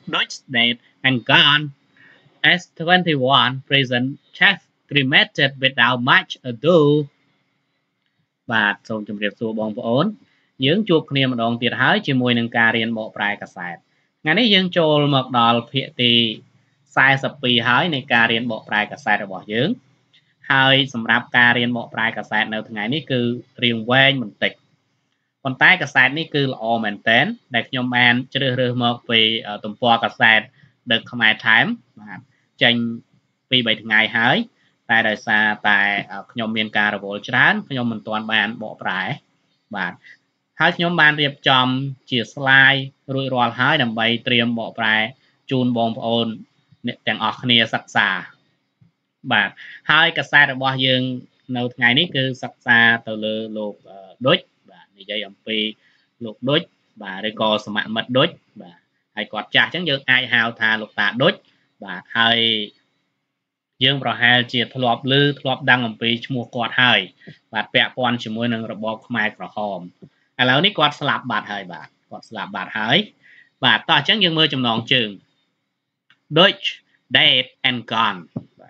Dutch dead and gone. S21 present chef cremated without much ado បាទសូមជម្រាបសួរបងប្អូនយើងជួបគ្នាម្ដងទៀតហើយជាមួយនឹងការរៀនបកប្រែកាសែតថ្ងៃនេះយើងចូលមកដល់ភាគទី42ហើយនៃការរៀនបកប្រែកាសែតរបស់យើងហើយសម្រាប់ការរៀនបកប្រែកាសែតនៅថ្ងៃនេះគឺរៀងវែងបន្តិចប៉ុន្តែកាសែតនេះគឺល្អមែនទែនដែលខ្ញុំបានជ្រើសរើសមកពីទំព័រកាសែត The Khmer Times បាទចេញពី3ថ្ងៃហើយតែដោយសារតែខ្ញុំមានការរវល់ច្រើនខ្ញុំមិនទាន់បានបកប្រែបាទហើយខ្ញុំបានរៀបចំជា slide រួចរាល់ហើយដើម្បីត្រៀមបកប្រែជូនបងប្អូនអ្នកទាំងអស់គ្នាសិក្សាបាទហើយកាសែតរបស់យើងនៅថ្ងៃនេះគឺសិក្សាទៅលើលោកឌុចបាទនិយាយអំពីលោកឌុចបាទឬក៏សមមិត្តឌុចបាទហើយគាត់ចាស់អញ្ចឹងយើងអាចហៅថាលោកតាឌុចបាទហើយយើងប្រហែលជាធ្លាប់ឮធ្លាប់ដឹងអំពីឈ្មោះគាត់ហើយបាទពាក់ព័ន្ធជាមួយនឹងរបបខ្មែរក្រហមឥឡូវនេះគាត់ស្លាប់បាត់ហើយបាទគាត់ស្លាប់បាត់ហើយបាទតោះអញ្ចឹងយើងមើលចំណងជើង Dutch dead and gone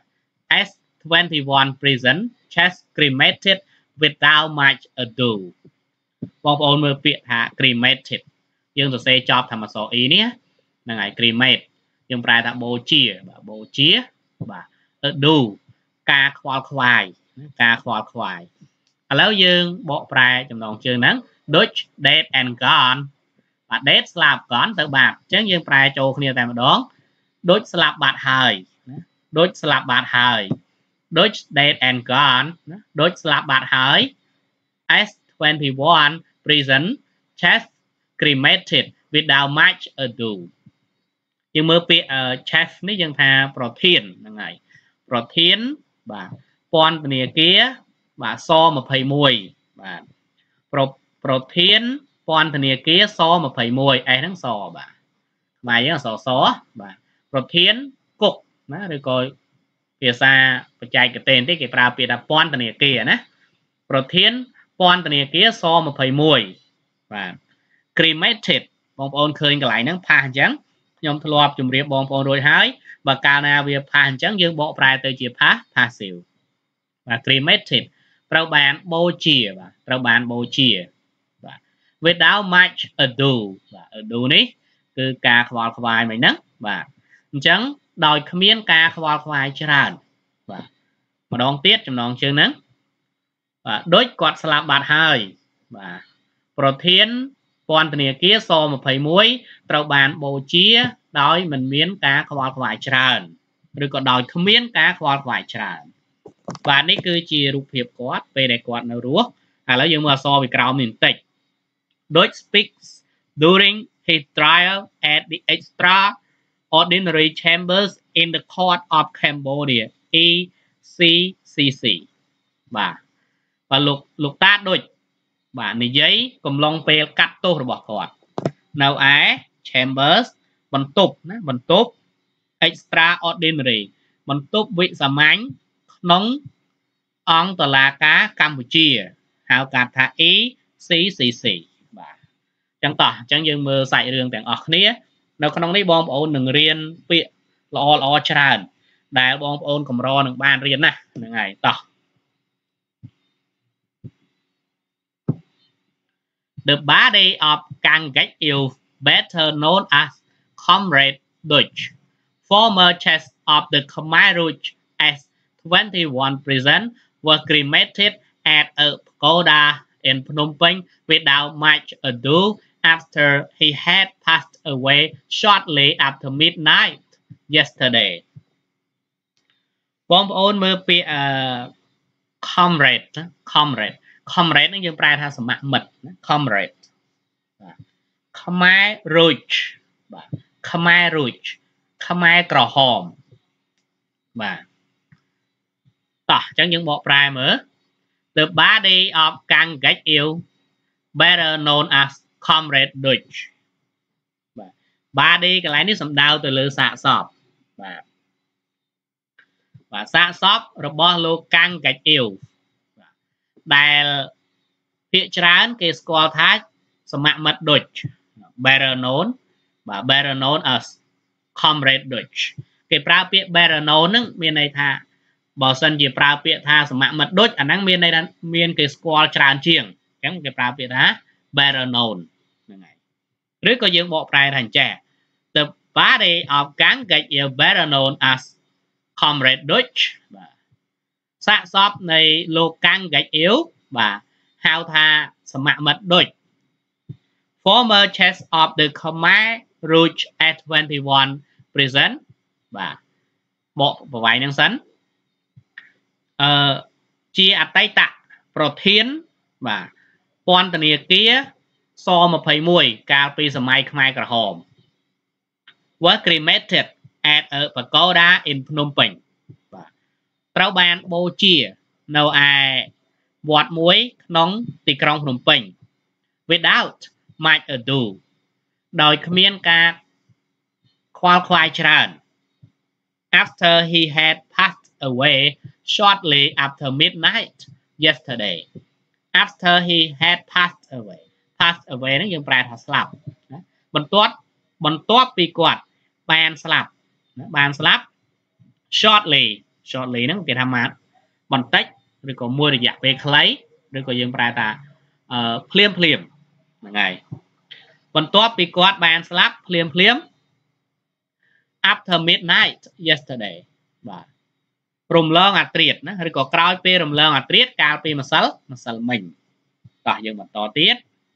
S21 prison chest cremated without much ado បងប្អូនមើលពាក្យថា cremated យើងសរសេរចប់ថាអក្សរ e នេះហ្នឹងហើយ cremate យើងប្រែថាបូជាបាទបូជាបាទado ការខ្វល់ខ្វាយការខ្វល់ខ្វាយឥឡូវយើងបកប្រែចំណងជើងហ្នឹង Dutch dead and gone បាទ dead ស្លាប់ gone ទៅបាត់អញ្ចឹងយើងប្រែចូលគ្នាតែម្ដង Dutch ស្លាប់បាត់ហើយណា Dutch ស្លាប់បាត់ហើយ Dutch dead and gone ណា Dutch ស្លាប់បាត់ហើយ S21 prison chest cremated without much ado យើងមើលពាក្យ chef នេះយើងថាប្រធានហ្នឹងហើយប្រធានបាទពន្ធនាគារបាទស21បាទប្រធានពន្ធនាគារស21 S ហ្នឹងសបាទខ្មែរយើងអក្សរសបាទប្រធានគុកណាឬក៏ភាសាបច្ចេកទេសទេគេប្រើពាក្យថាពន្ធនាគារណាប្រធានពន្ធនាគារស21បាទ cremated បងប្អូនឃើញកន្លែងហ្នឹងផាសអញ្ចឹងខ្ញុំធ្លាប់ជម្រាបបងប្អូនរួចហើយបើកាលណាវាផាសអញ្ចឹងយើងបកប្រែទៅជាផាស passive បាទ cremated ត្រូវបានបូជាបាទត្រូវបានបូជាបាទ without much ado បាទ ado នេះគឺការខ្វល់ខ្វាយមិនហ្នឹងបាទអញ្ចឹងដោយគ្មានការខ្វល់ខ្វាយច្រើនបាទម្ដងទៀតចំណងជើងហ្នឹងបាទដូចគាត់ស្លាប់បាត់ហើយបាទប្រធានពន្ធនាគារស21ត្រូវបានបូជាដោយមិនមានការខ្វល់ខ្វាយច្រើនឬក៏ដោយគ្មានការខ្វល់ខ្វាយច្រើនបាទនេះគឺជារូបភាពគាត់ពេលដែលគាត់នៅរស់ឥឡូវយើងមើលអក្សរពីក្រោមនេះបន្តិច Dutch speaks during his trial at the extraordinary chambers in the court of Cambodia ECCC បាទលោកតាដូចបាទនិយាយកំឡុងពេលកាត់ទោសរបស់គាត់នៅឯ chambers បន្ទប់ណាបន្ទប់ extraordinary បន្ទប់វិសាមញ្ញក្នុងអង្គតុលាការកម្ពុជាហៅកាត់ថា ECCC បាទអញ្ចឹងតោះអញ្ចឹងយើងមើលសាច់រឿងទាំងអស់គ្នានៅក្នុងនេះបងប្អូននឹងរៀនពាក្យល្អច្រើនដែលបងប្អូនកម្រនឹងបានរៀនណាហ្នឹងហើយតោះThe body of Kang Gek Il, better known as Comrade Dutch, former chief of the Khmer Rouge S21 prison, was cremated at a pagoda in Phnom Penh without much ado after he had passed away shortly after midnight yesterday. បងប្អូនមើលពាក្យcomrade ហ្នឹងយើងប្រែថាសមមិត្តណា comrade បាទខ្មែរ Rouge បាទខ្មែរ Rouge ខ្មែរក្រហមបាទតោះអញ្ចឹងយើងបកប្រែមើល The body of Kang Gek Il, better known as Comrade Dutch បាទ body កន្លែងនេះសំដៅទៅលើសាកសពបាទសាកសពរបស់លោក Kang Gek Il ដែលភាគច្រើនគេស្គាល់ថាសមមិត្ត Dutch better known បាទ better known as comrade Dutch គេប្រើពាក្យ better known ហ្នឹងមានន័យថាបើសិនជាប្រើពាក្យថាសមមិត្ត Dutch អាហ្នឹងមានន័យថាមានគេស្គាល់ច្រើនជាងអញ្ចឹងគេប្រើពាក្យថា better known ហ្នឹងហើយឬក៏យើងបកប្រែថាអញ្ចេះ the body of Kang Gechieu better known as comrade Dutch បាទសាកសពនៃលោក Kang Gechieu បាទហៅថាសមមិត្ត Dutch former chief of the Khmer Rouge at 21 prison បាទបកប្រវាយនឹងសិនជាអតីតប្រធានបាទពន្ធនាគារស21កាលពីសម័យខ្មែរក្រហម was cremated at a pagoda in Phnom Penh បាទត្រូវបានបូជានៅឯវត្តមួយក្នុងទីក្រុងភ្នំពេញ without much ado ដោយគ្មានការខ្វល់ខ្វាយច្រើន after he had passed away shortly after midnight yesterday after he had passed away ហ្នឹងយើងប្រែថាស្លាប់ណាបន្ទាប់ពីគាត់បានស្លាប់ shortly ហ្នឹងគេថាមកបន្តិចឬក៏មួយរយៈពេលខ្លីឬក៏យើងប្រែថាភ្លាមហ្នឹងហើយបន្ទាប់ពីគាត់បានស្លាប់ភ្លាម after midnight yesterday បាទរំលងអាត្រៀតណាឬក៏ក្រោយពេលរំលងអាត្រៀតកាលពីម្សិលមិញតោះយើងបន្តទៀត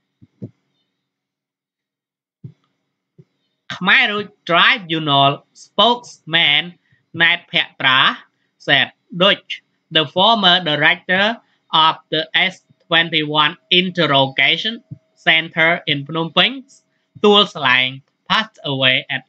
Khmer Rouge Tribunal spokesman Nat Petra said Dutch, the former director of the S21 Interrogation Center in Phnom Penh, Tuol Sleng, passed away at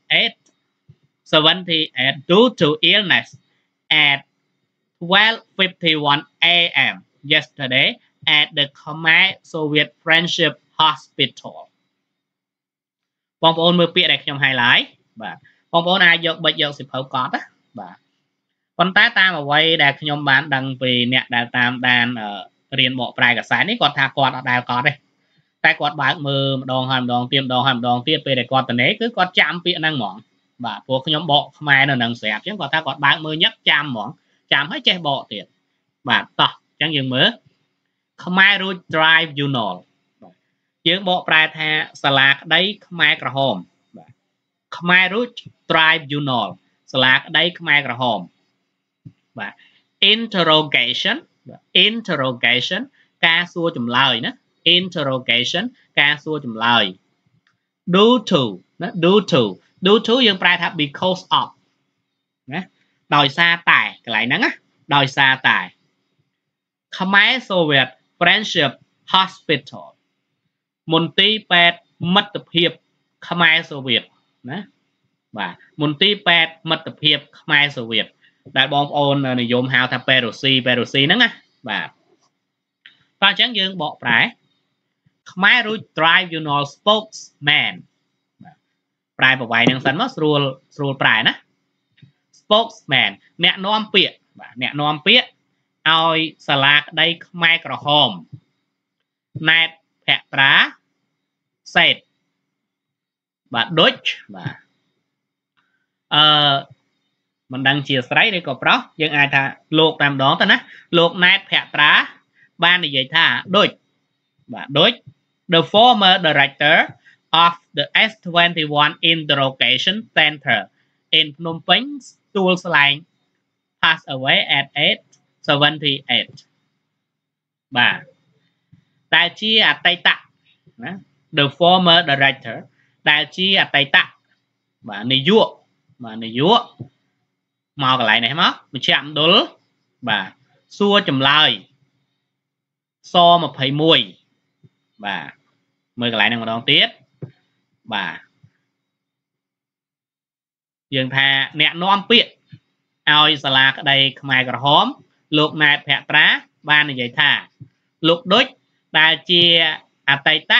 8:78 due to illness at 12:51 a.m. yesterday at the Khmer Soviet Friendship Hospital បងប្អូនមើលពាក្យដែលខ្ញុំ highlight បាទបងប្អូនអាចយកបិចយកសិភៅកត់ណាបាទប៉ុន្តែតាមអ្វីដែលខ្ញុំបានដឹងពីអ្នកដែលតាមដានរៀនបកប្រែកាសែតនេះគាត់ថាគាត់អត់ដែលកត់ទេតែគាត់បើកមើលម្ដងហើយម្ដងទៀតពេលដែលគាត់តនេគឺគាត់ចាំពាក្យហ្នឹងហ្មងបាទព្រោះខ្ញុំបកខ្មែរនៅនឹងស្រាប់អញ្ចឹងគាត់ថាគាត់បើកមើលញឹកចាំហ្មងចាំហើយចេះបកទៀតបាទតោះអញ្ចឹងយើងមើល Khmer Rouge Tribunal យើងបកប្រែថាសាលាក្តីខ្មែរក្រហមបាទ Khmer Rouge Tribunal សាលាក្តីខ្មែរក្រហមបាទ interrogation ការសួរចម្លើយណា interrogation ការសួរចម្លើយ due to យើងប្រែថា because of ណាដោយសារតែកន្លែងហ្នឹងណាដោយសារតែ Khmer Soviet Friendship Hospital មន្ទីរពេទ្យមិត្តភាពខ្មែរសូវៀតណាបាទមន្ទីរពេទ្យមិត្តភាពខ្មែរសូវៀតដែលបងប្អូននិយមហៅថាប៉េរូស៊ីហ្នឹងណាបាទតោះអញ្ចឹងយើងបកប្រែ Khmer Rouge Tribunal spokesman ប្រែប្រវែងនឹងសិនមកស្រួលប្រែណា spokesman អ្នកនាំពាក្យបាទអ្នកនាំពាក្យឲ្យសាលាក្តីខ្មែរក្រហម Nat Petra said បាទ Dutch បាទមិនដឹងជាស្រីឬក៏ប្រុសយើងអាចថាលោកតែម្ដងទៅណាលោក Nat Petra បាននិយាយថា Dutch បាទ Dutch the former director of the S21 Interrogation Center in Phnom Penh Tuol Sleng passed away at 8:78 បាទតែជាអតីតណា the former director ដែលជាអតីតបាទនាយកមកកន្លែងនេះមកមជ្ឈមណ្ឌលបាទសួរចម្លើយស21បាទមើលកន្លែងហ្នឹងម្ដងទៀតបាទយើងថាអ្នកនាំពាក្យឲ្យសាលាក្តីខ្មែរក្រហមលោក Nat Petra បាននិយាយថាលោកដូចដែលជាអតីត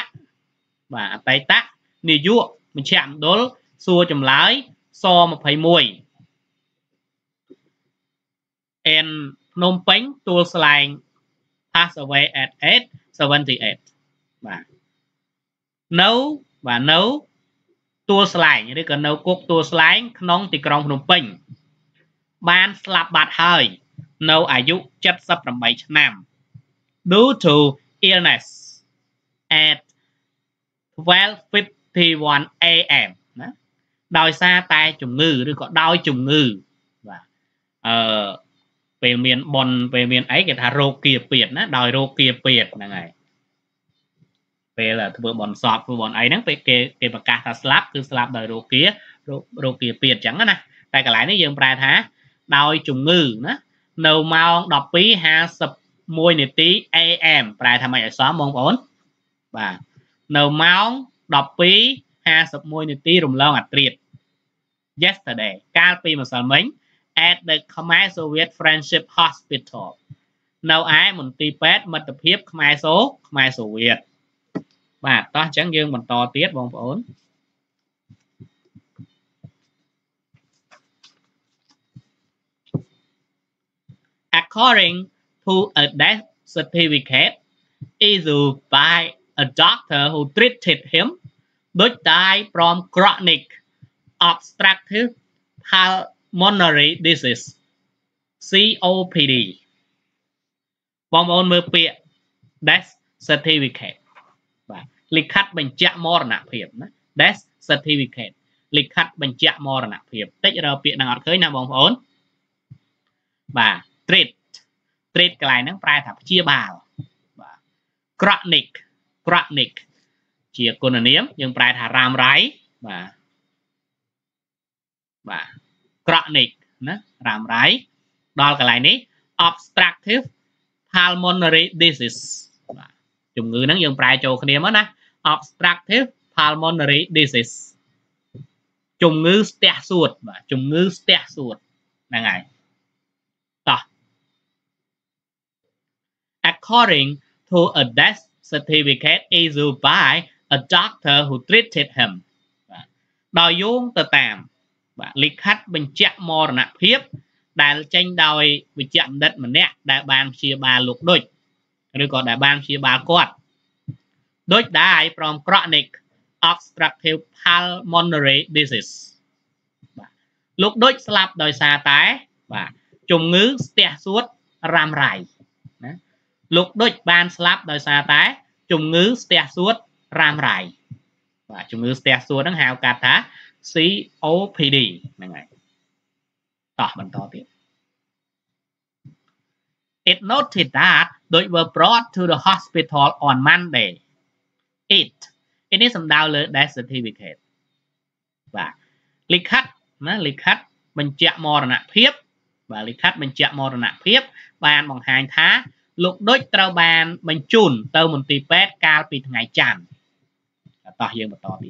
នាយកមជ្ឈមណ្ឌលសួរចម្លើយស21 in Phnom Penh Tuol Sleng passed away at 8:78 បាទ no tua slideឬក៏នៅគុកtua slide ក្នុងទីក្រុងភ្នំពេញបានស្លាប់បាត់ហើយនៅអាយុ78ឆ្នាំ due to illness at 12:51 AM ណាដោយសារតែជំងឺឬក៏ដោយជំងឺបាទពេលមានបនពេលមានអីគេថារោគគាពៀតណាដោយរោគគាពៀតហ្នឹងហើយពេលធ្វើបនសពធ្វើបនអីហ្នឹងពេលគេប្រកាសថាស្លាប់គឺស្លាប់ដោយរោគគាពៀតអញ្ចឹងណាតែកន្លែងនេះយើងប្រែថាដោយជំងឺណានៅម៉ោង 12:51 នាទី AM ប្រែថាម៉េចឲ្យសមបងប្អូនបាទនៅម៉ោង 12:51 នាទីរំលងអាត្រៀត yesterday កាលពីម្សិលមិញ at the Khmer Soviet Friendship Hospital នៅឯមន្ទីរពេទ្យមិត្តភាពខ្មែរសូវៀតបាទតោះអញ្ចឹងយើងបន្តទៀតបងប្អូន according to a death certificate issued by a doctor who treated him Dutch died from chronic obstructive pulmonary disease COPD បងប្អូនមើលពាក្យ death certificate បាទលិខិតបញ្ជាក់មរណភាពណា death certificate លិខិតបញ្ជាក់មរណភាពតិចរកពាក្យហ្នឹងអត់ឃើញណាបងប្អូនបាទ treat កន្លែងហ្នឹងប្រែថាព្យាបាលបាទ chronic ជាគុណនាមយើងប្រែថារ៉ាំរ៉ៃបាទ chronic ណារ៉ាំរ៉ៃដល់កន្លែងនេះ obstructive pulmonary disease បាទជំងឺហ្នឹងយើងប្រែចូលគ្នាមកណា obstructive pulmonary disease ជំងឺស្ទះសួតបាទជំងឺស្ទះសួតហ្នឹងហើយតោះ according to a death certificate issued by a doctor who treated him បាទដោយយោងទៅតាមបាទលិខិតបញ្ជាក់មរណភាពដែលចេញដោយវិជ្ជបណ្ឌិតម្នាក់ដែលបានព្យាបាលលោកដូចឬក៏ដែលបានព្យាបាលគាត់ដូច die from chronic obstructive pulmonary disease បាទលោកដូចស្លាប់ដោយសារតែបាទជំងឺស្ទះសួតរ៉ាំរ៉ៃណាលោកដូចបានស្លាប់ដោយសារតែជំងឺស្ទះសួតរ៉ាំរ៉ៃបាទជំងឺស្ទះសួតហ្នឹងហៅកាត់ថា COPD ហ្នឹងហើយតោះបន្តទៀត It noted that they were brought to the hospital on Monday. It នេះសំដៅលើ death certificate បាទលិខិតណាលិខិតបញ្ជាក់មរណភាពបាទលិខិតបញ្ជាក់មរណភាពបានបង្ហាញថាលោកដូចត្រូវបានបញ្ជូនទៅមន្ទីរពេទ្យកាលពីថ្ងៃច័ន្ទតោះយើងបន្តទៀត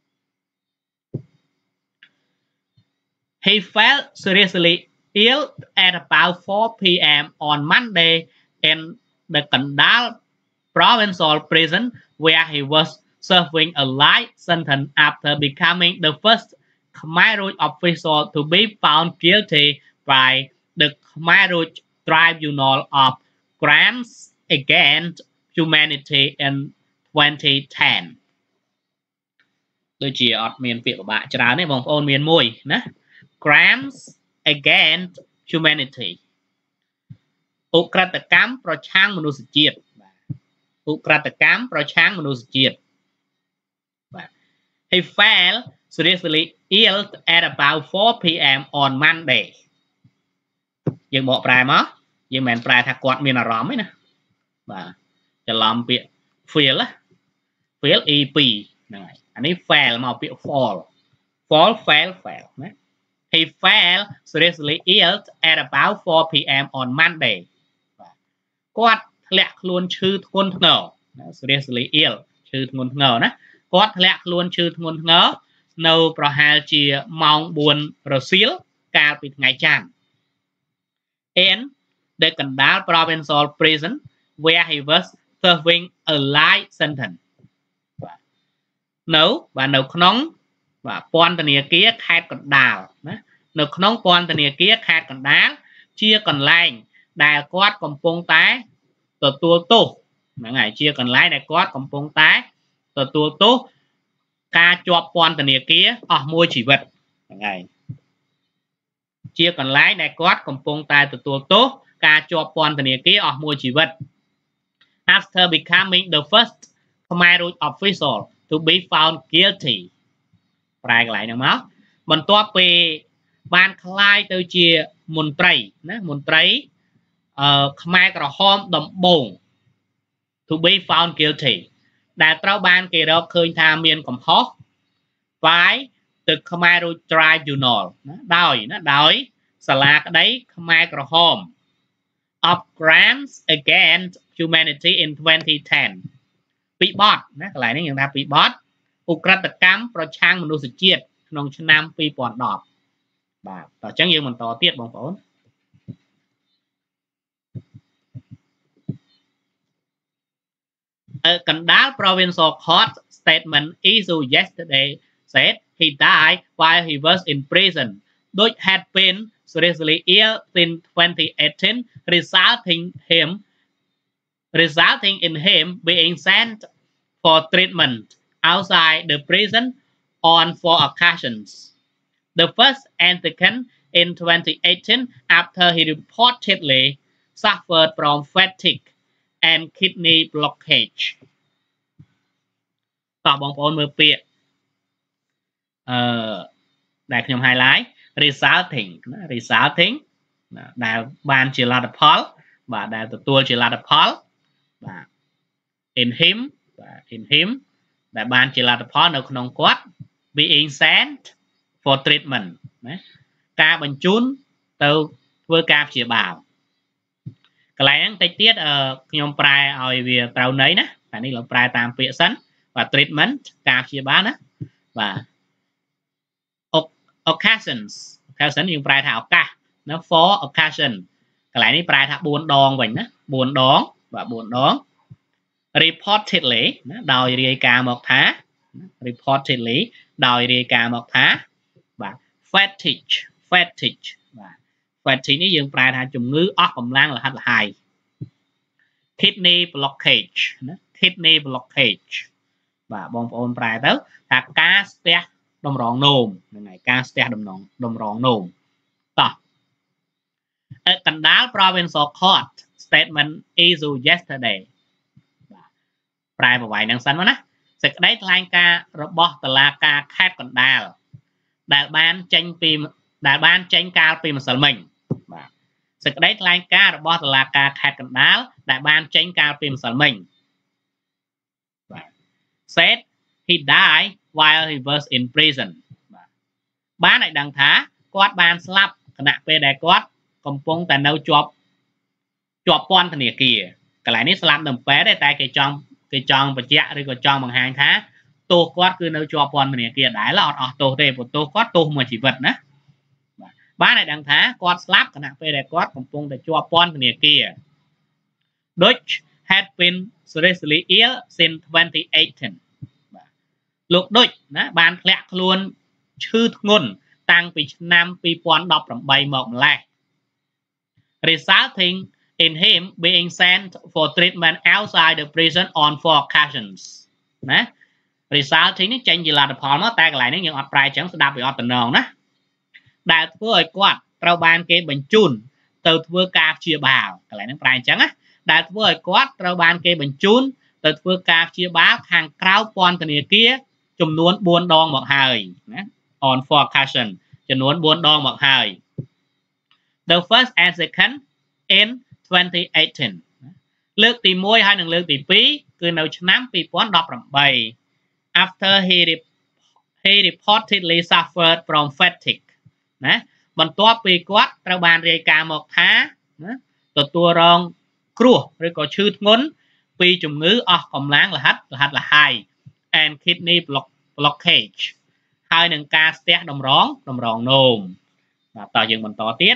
He felt seriously ill at about 4 p.m. on Monday in the Kandal provincial prison where he was serving a life sentence after becoming the first Khmer Rouge official to be found guilty by the Khmer Rouge Tribunal of Crimes Against Humanity in 2010 ដូចជាអត់មានពាក្យពិបាកច្រើនទេបងប្អូនមានមួយណា Crimes Against Humanity ឧក្រិដ្ឋកម្មប្រឆាំងមនុស្សជាតិឧក្រិដ្ឋកម្មប្រឆាំងមនុស្សជាតិបាទ He fell seriously ill at about 4 p.m. on Monday យើងបកប្រែមកយើងមិនមែនប្រែថាគាត់មានអារម្មណ៍ទេណាបាទច្រឡំពាក្យ feel E2 ហ្នឹងហើយអានេះ fell មកពាក្យ fall ណា He fell seriously ill at about 4 p.m. on Monday បាទគាត់ធ្លាក់ខ្លួនឈឺធ្ងន់ធ្ងរ seriously ill ឈឺធ្ងន់ធ្ងរណាគាត់ធ្លាក់ខ្លួនឈឺធ្ងន់ធ្ងរនៅប្រហែលជាម៉ោង 4 រសៀលកាលពីថ្ងៃច័ន្ទ in the Kandal provincial prison where he was serving a life sentence បាទនៅក្នុងបាទពន្ធនាគារខេត្តកណ្ដាលណានៅក្នុងពន្ធនាគារខេត្តកណ្ដាលជាកន្លែងដែលគាត់កំពុងតែទទួលទោសហ្នឹងហើយជាកន្លែងដែលគាត់កំពុងតែទទួលទោស ca cho pon tần kia ở môi chỉ vật ngày chia còn lái đại quát cầm pông tai từ tua tốt ca cho pon tần kia ở môi chỉ vật after becoming the first Khmer Rouge official to be found guilty ប្រែកន្លែងហ្នឹងមកបន្ទាប់ពីបានคล้ายទៅជាមន្ត្រីណាមន្ត្រីខ្មែរក្រហមដំបូង to be found guilty ដែលត្រូវបានគេរកឃើញថាមានកំហុស by the Khmer Rouge Tribunal ណាដោយសាលាក្តីខ្មែរក្រហម of crimes against humanity in 2010 ពីបទណាកន្លែងនេះយើងថាពីបទឧក្រិដ្ឋកម្មប្រឆាំងមនុស្សជាតិក្នុងឆ្នាំ 2010 បាទតោះអញ្ចឹងយើងបន្តទៀតបងប្អូន A Kandal Provincial Court statement issued yesterday said he died while he was in prison, which had been seriously ill since 2018, resulting in him being sent for treatment outside the prison on 4 occasions. The first and second in 2018 after he reportedly suffered from fatigue and kidney blockage. តោះបងប្អូនមើលពាក្យដែលខ្ញុំ highlight resulting ណា resulting ដែលបានជាលទ្ធផលបាទដែលទទួលជាលទ្ធផលបាទ in him បាទ in him ដែលបានជាលទ្ធផលនៅក្នុងគាត់ being sent for treatment ណាការបញ្ជូនទៅធ្វើការព្យាបាលកន្លែងហ្នឹងតិចទៀតខ្ញុំប្រែឲ្យវាត្រូវន័យណាតែនេះเราប្រែតាមពាក្យសិនបាទ treatment ការព្យាបាលណាបាទ occasion យើងប្រែថាឱកាសណា for occasion កន្លែងនេះប្រែថា4ដងវិញណា4ដងបាទ4ដង reportedly ណាដោយរាយការណ៍មកថា reportedly ដោយរាយការណ៍មកថាបាទ fatigue បាទ fatigue នេះយើងប្រែថាជំងឺអស់កម្លាំងលហិតលហើយ kidney blockage ណា kidney blockage បាទបងប្អូនប្រែទៅថាការស្ទះតម្រងនោមហ្នឹងហើយការស្ទះតម្រងនោមតោះ Kandal Provincial Court statement issued yesterday បាទប្រែប្រវែងហ្នឹងសិនមកណាសេចក្តីថ្លែងការណ៍របស់តុលាការខេត្តកណ្ដាលដែលបានចេញកាលពីម្សិលមិញបាទសេចក្តីថ្លែងការណ៍របស់តុលាការខេត្តកណ្ដាលដែលបានចេញកាលពីម្សិលមិញបាទ said he died while he was in prison បានឲ្យដឹងថាគាត់បានស្លាប់ខណៈពេលដែលគាត់កំពុងតែនៅជាប់ពន្ធនាគារកន្លែងនេះស្លាប់នឹងពេទ្យតែគេចង់បញ្ជាក់ឬក៏ចង់បង្ហាញថាទោសគាត់គឺនៅជាប់ពន្ធនាគារដែរអត់អស់ទោសទេព្រោះទោសគាត់ទោសមួយជីវិតណាបានឲ្យដឹងថាគាត់ស្លាប់ខណៈពេលដែលគាត់កំពុងតែជាប់ពន្ធនាគារ Dutch had been seriously ill since 2018 បាទលោក Dutch ណាបានធ្លាក់ខ្លួនឈឺធ្ងន់តាំងពីឆ្នាំ 2018 មកម្លេះ resulting in him being sent for treatment outside the prison on 4 occasions ណា resulting នេះចេញជាលទ្ធផលមកតែកន្លែងនេះយើងអត់ប្រែចឹងស្ដាប់វាអត់តំណងណាដែលធ្វើឲ្យគាត់ត្រូវបានគេបញ្ជូនទៅធ្វើការព្យាបាលកន្លែងហ្នឹងប្រែអញ្ចឹងណាដែលធ្វើឲ្យគាត់ត្រូវបានគេបញ្ជូនទៅធ្វើការព្យាបាលខាងក្រៅពន្ធនាគារចំនួន4ដងមកហើយណា on 4 occasion ចំនួន4ដងមកហើយ the first and second in 2018 លើកទី1ហើយនិងលើកទី2គឺនៅឆ្នាំ 2018 after he reportedly suffered from fatigue ណាបន្ទាប់ពីគាត់ត្រូវបានរាយការណ៍មកថាណាទទួលរងគ្រោះឬក៏ឈឺធ្ងន់ពីជំងឺអស់កម្លាំងលហិតលហើយ and kidney blockage ហើយនឹងការស្ទះតម្រងនោមបាទតោះយើងបន្តទៀត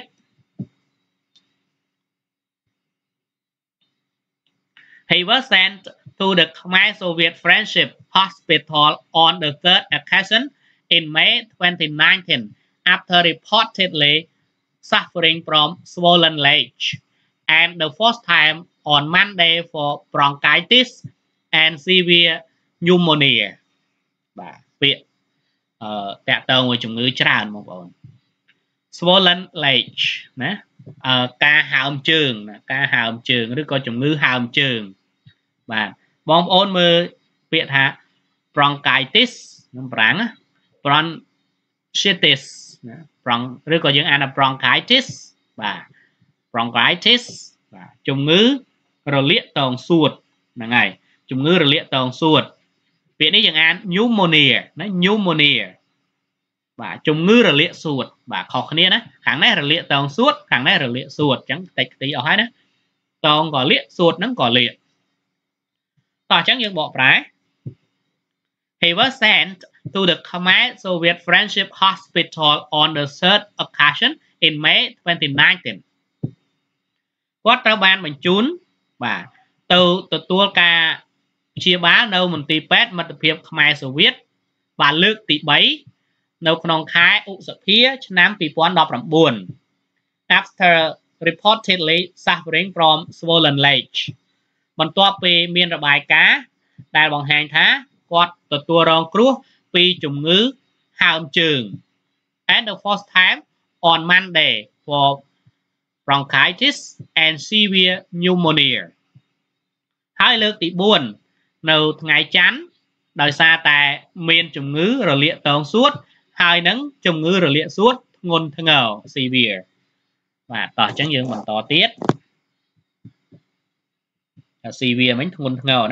He was sent to the Khmer Soviet Friendship Hospital on the 3rd occasion in May 2019 after reportedly suffering from swollen legs and the first time on Monday for bronchitis and severe pneumonia បាទពាក្យតាក់ទងvớiជំងឺច្រើនបងប្អូន swollen leg ណាការហើមជើងណាការហើមជើងឬក៏ជំងឺហើមជើងបាទបងប្អូនមើលពាក្យថា bronchitis ក្នុងប្រាំង bronchitis ណា ឬក៏យើងអានថា bronchitis បាទ bronchitis បាទជំងឺរលាកតងសួតហ្នឹងហើយជំងឺរលាកតងសួតពាក្យនេះយើងអាន pneumonia ណា pneumonia បាទជំងឺរលាកសួតបាទខុសគ្នាណាខាងនេះរលាកតងសួតខាងនេះរលាកសួតអញ្ចឹងតិចខ្ទីអស់ហើយណាតងក៏លាកសួតហ្នឹងក៏លាកតោះអញ្ចឹងយើងបកប្រែ He was sent to the Khmer Soviet Friendship Hospital on the third occasion in May 2019 គាត់ត្រូវបានបញ្ជូនបាទទៅទទួលការព្យាបាលនៅមន្ទីរពេទ្យមិត្តភាពខ្មែរសូវៀតបាទលើកទី3នៅក្នុងខែឧសភាឆ្នាំ2019 After reportedly suffering from swollen leg បន្ទាប់ពីមានរបាយការណ៍ដែលបង្ហាញថាគាត់ទទួលរងគ្រោះពីជំងឺហើមជើង and the first time on Monday for bronchitis and severe pneumonia ហើយលើកទី4នៅថ្ងៃច័ន្ទដោយសារតែមានជំងឺរលាកតងសួតហើយនឹងជំងឺរលាកសួតធ្ងន់ធ្ងរ severe បាទតោះអញ្ចឹងយើងបន្តទៀត severe មិញធ្ងន់ធ្ងរណា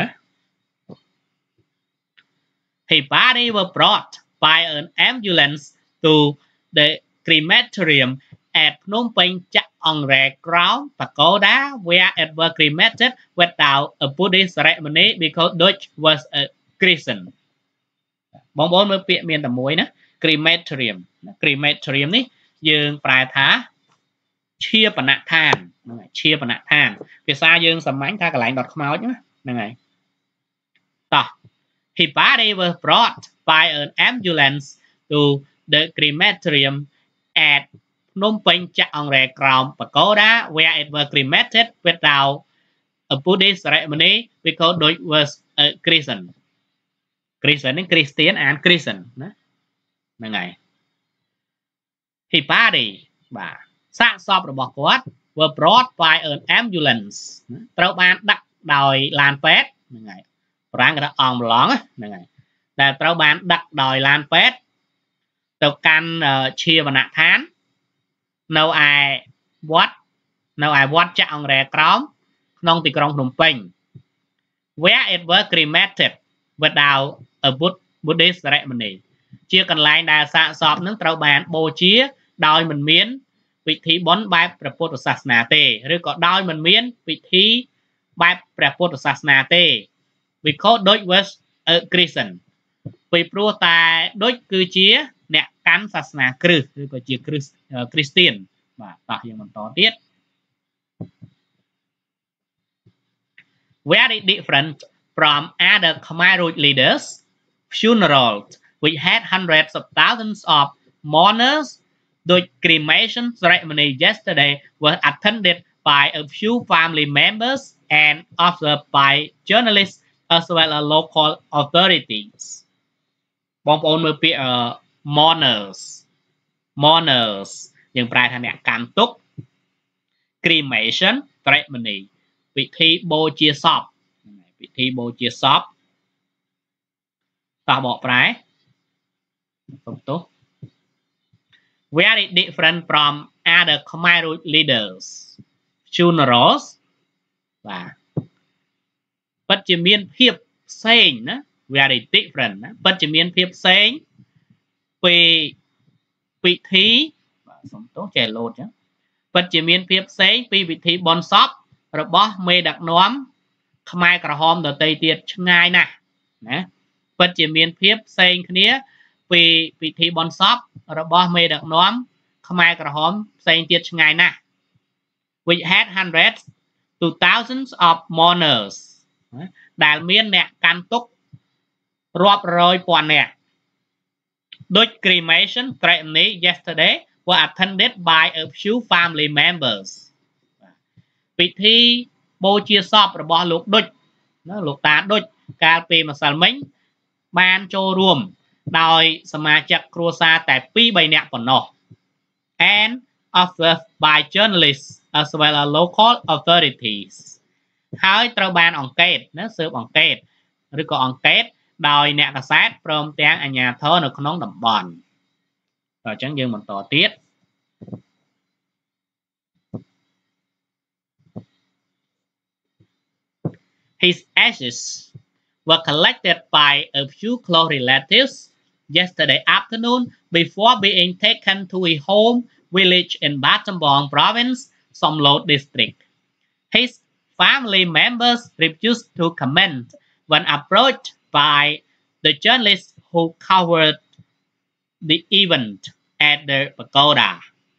His body was brought by an ambulance to the crematorium at Phnom Penh Chak Ongre Crown Pagoda where it was cremated without a Buddhist ceremony because Dutch was a Christian បងប្អូនមើលពាក្យមានតែមួយណា crematorium crematorium នេះយើងប្រែថាឈាបនដ្ឋានហ្នឹងហើយឈាបនដ្ឋានភាសាយើងសាមញ្ញថាកន្លែងដុតខ្មោចហ្នឹងហើយតោះHis body was brought by an ambulance to the crematorium at Phnom Penh Chak Ongre Crown Pagoda where it was cremated without a Buddhist ceremony because Dutch was a Christian នេះ Christian អាន Christian ណាហ្នឹងហើយ His body បាទសាកសពរបស់គាត់ were brought by an ambulance ត្រូវបានដាក់ដោយឡានពេទ្យហ្នឹងហើយប្រាំងក៏អងប្លង់ហ្នឹងហើយដែលត្រូវបានដាក់ដោយឡានពេទ្យទៅកាន់ឈាបនដ្ឋាននៅឯវត្តចាក់អង្រែក្រោមក្នុងទីក្រុងភ្នំពេញ where it was cremated without a Buddhist ceremony ជាកន្លែងដែលសាកសពនឹងត្រូវបានបូជាដោយមិនមានពិធីបុណ្យបែបព្រះពុទ្ធសាសនាទេឬក៏ដោយមិនមានពិធីបែបព្រះពុទ្ធសាសនាទេ because Dutch was a Christian ពីព្រោះតែដូចគឺជាអ្នកកាន់សាសនាគ្រិស្តឬក៏ជាគ្រីស្ទៀនបាទតោះយើងបន្តទៀត very different from other Khmer Rouge leaders funerals which had hundreds of thousands of mourners the cremation ceremony yesterday was attended by a few family members and observed by journalists as well as local authorities បងប្អូនមើលពាក្យ mourners យើងប្រែថាអ្នកកាន់ទុក្ខ cremation ceremony ពិធីបូជាសពតោះបកប្រែសុំទោស very different from other Khmer Rouge leaders funerals បាទពិតជាមានភាពផ្សេងណា very different ណាពិតជាមានភាពផ្សេងពីពិធីបាទសុំទោសចេះលោតចឹងពិតជាមានភាពផ្សេងពីពិធីបុណ្យសពរបស់មេដឹកនាំខ្មែរក្រហមដទៃទៀតឆ្ងាយណាស់ណាពិតជាមានភាពផ្សេងគ្នាពីពិធីបុណ្យសពរបស់មេដឹកនាំខ្មែរក្រហមផ្សេងទៀតឆ្ងាយណាស់ which had hundreds to thousands of mourners ដែលមានអ្នកកាន់ទុក្ខរាប់រយពាន់នាក់ដូច cremation ceremony yesterday was attended by a few family members ពិធីបូជាសពរបស់លោកឌុចលោកតាឌុចកាលពីម្សិលមិញបានចូលរួមដោយសមាជិកគ្រួសារតែ 2-3 នាក់ប៉ុណ្ណោះ and observed by journalists as well as local authorities ហើយត្រូវបានអង្កេតណាស៊ើបអង្កេតឬក៏អង្កេតដោយអ្នកកាសែតព្រមទាំងអាជ្ញាធរនៅក្នុងតំបន់អញ្ចឹងយើងបន្តទៀត His ashes were collected by a few close relatives yesterday afternoon before being taken to his home village in Battambang province, Somlot district. His family members refused to comment when approached by the journalists who covered the event at the pagoda.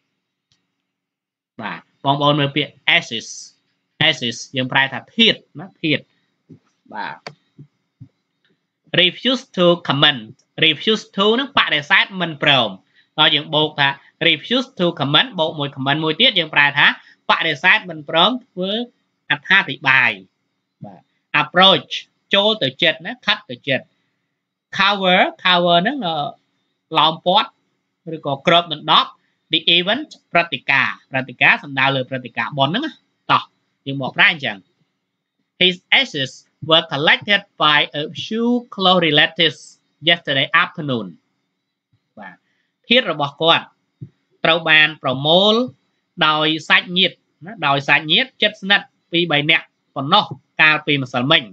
បាទបងប្អូនមើលពាក្យ ashes យើងប្រែថាធាតុណាធាតុបាទ refuse to comment refuse to នឹងបដិសេធមិនព្រមដល់យើងបូកថា refuse to comment បូកមួយ comment មួយទៀតយើងប្រែថាបដិសេធមិនព្រមធ្វើអត្ថាធិប្បាយបាទ approach ចូលទៅចិត្តណាខិតទៅចិត្ត cover ហ្នឹងឡោមព័ទ្ធឬក៏គ្របដណ្ដប់ the event ព្រឹត្តិការណ៍សំដៅលើព្រឹត្តិការណ៍បុណ្យហ្នឹងណាតោះយើងមកប្រែអញ្ចឹង His ashes were collected by a few close relatives yesterday afternoon បាទធាតុរបស់គាត់ត្រូវបានប្រមូលដោយសាច់ញាតិណាដោយសាច់ញាតិជិតស្និទ្ធ 2-3 នាក់ប៉ុណ្ណោះកាលពីម្សិលមិញ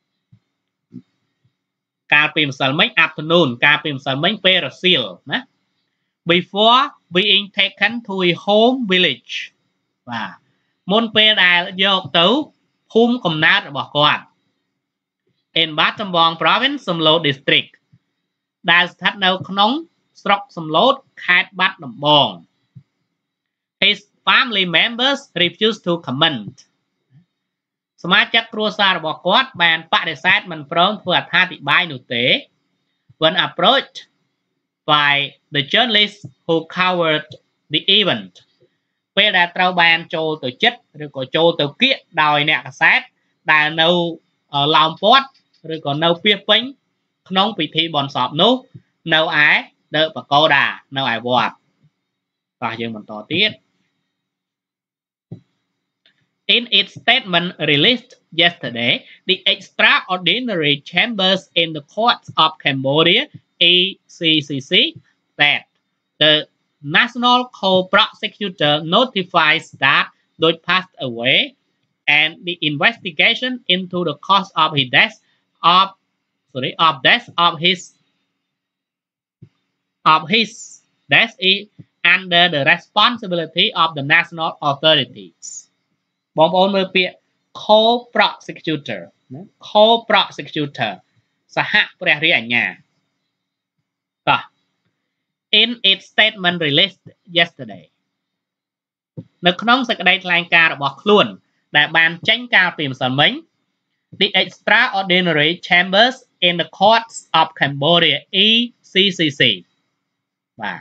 afternoon កាលពីម្សិលមិញពេលរសៀលណា before being taken to a home village បាទមុនពេលដែលយកទៅភូមិកំណើតរបស់គាត់ in Battambang province Somlot district ដែលស្ថិតនៅក្នុងស្រុកសំឡូតខេត្តបាត់ដំបង His family members refused to comment សមាជិកគ្រួសាររបស់គាត់បានបដិសេធមិនព្រមធ្វើអត្ថាធិប្បាយនោះទេ when approached by the journalists who covered the event ពេលដែលត្រូវបានចូលទៅចិត្តឬក៏ចូលទៅគៀកដោយអ្នកកាសែតដែលនៅឡោមព័ទ្ធឬក៏នៅពាសពេញក្នុងពិធីបុណ្យសពនោះនៅឯ The Pagoda នៅឯវត្តតោះយើងបន្តទៀត In its statement released yesterday, the extraordinary chambers in the courts of Cambodia, ECCC, said the national co-prosecutor notifies that Doi passed away, and the investigation into the cause of his death is under the responsibility of the national authorities បងប្អូនមើលពាក្យ co-prosecutor ណា co-prosecutor សហព្រះរាជអាជ្ញាតោះ in its statement released yesterday នៅក្នុងសេចក្តីថ្លែងការណ៍របស់ខ្លួនដែលបានចេញកាលពីម្សិលមិញ the extraordinary chambers in the courts of Cambodia ECCC បាទ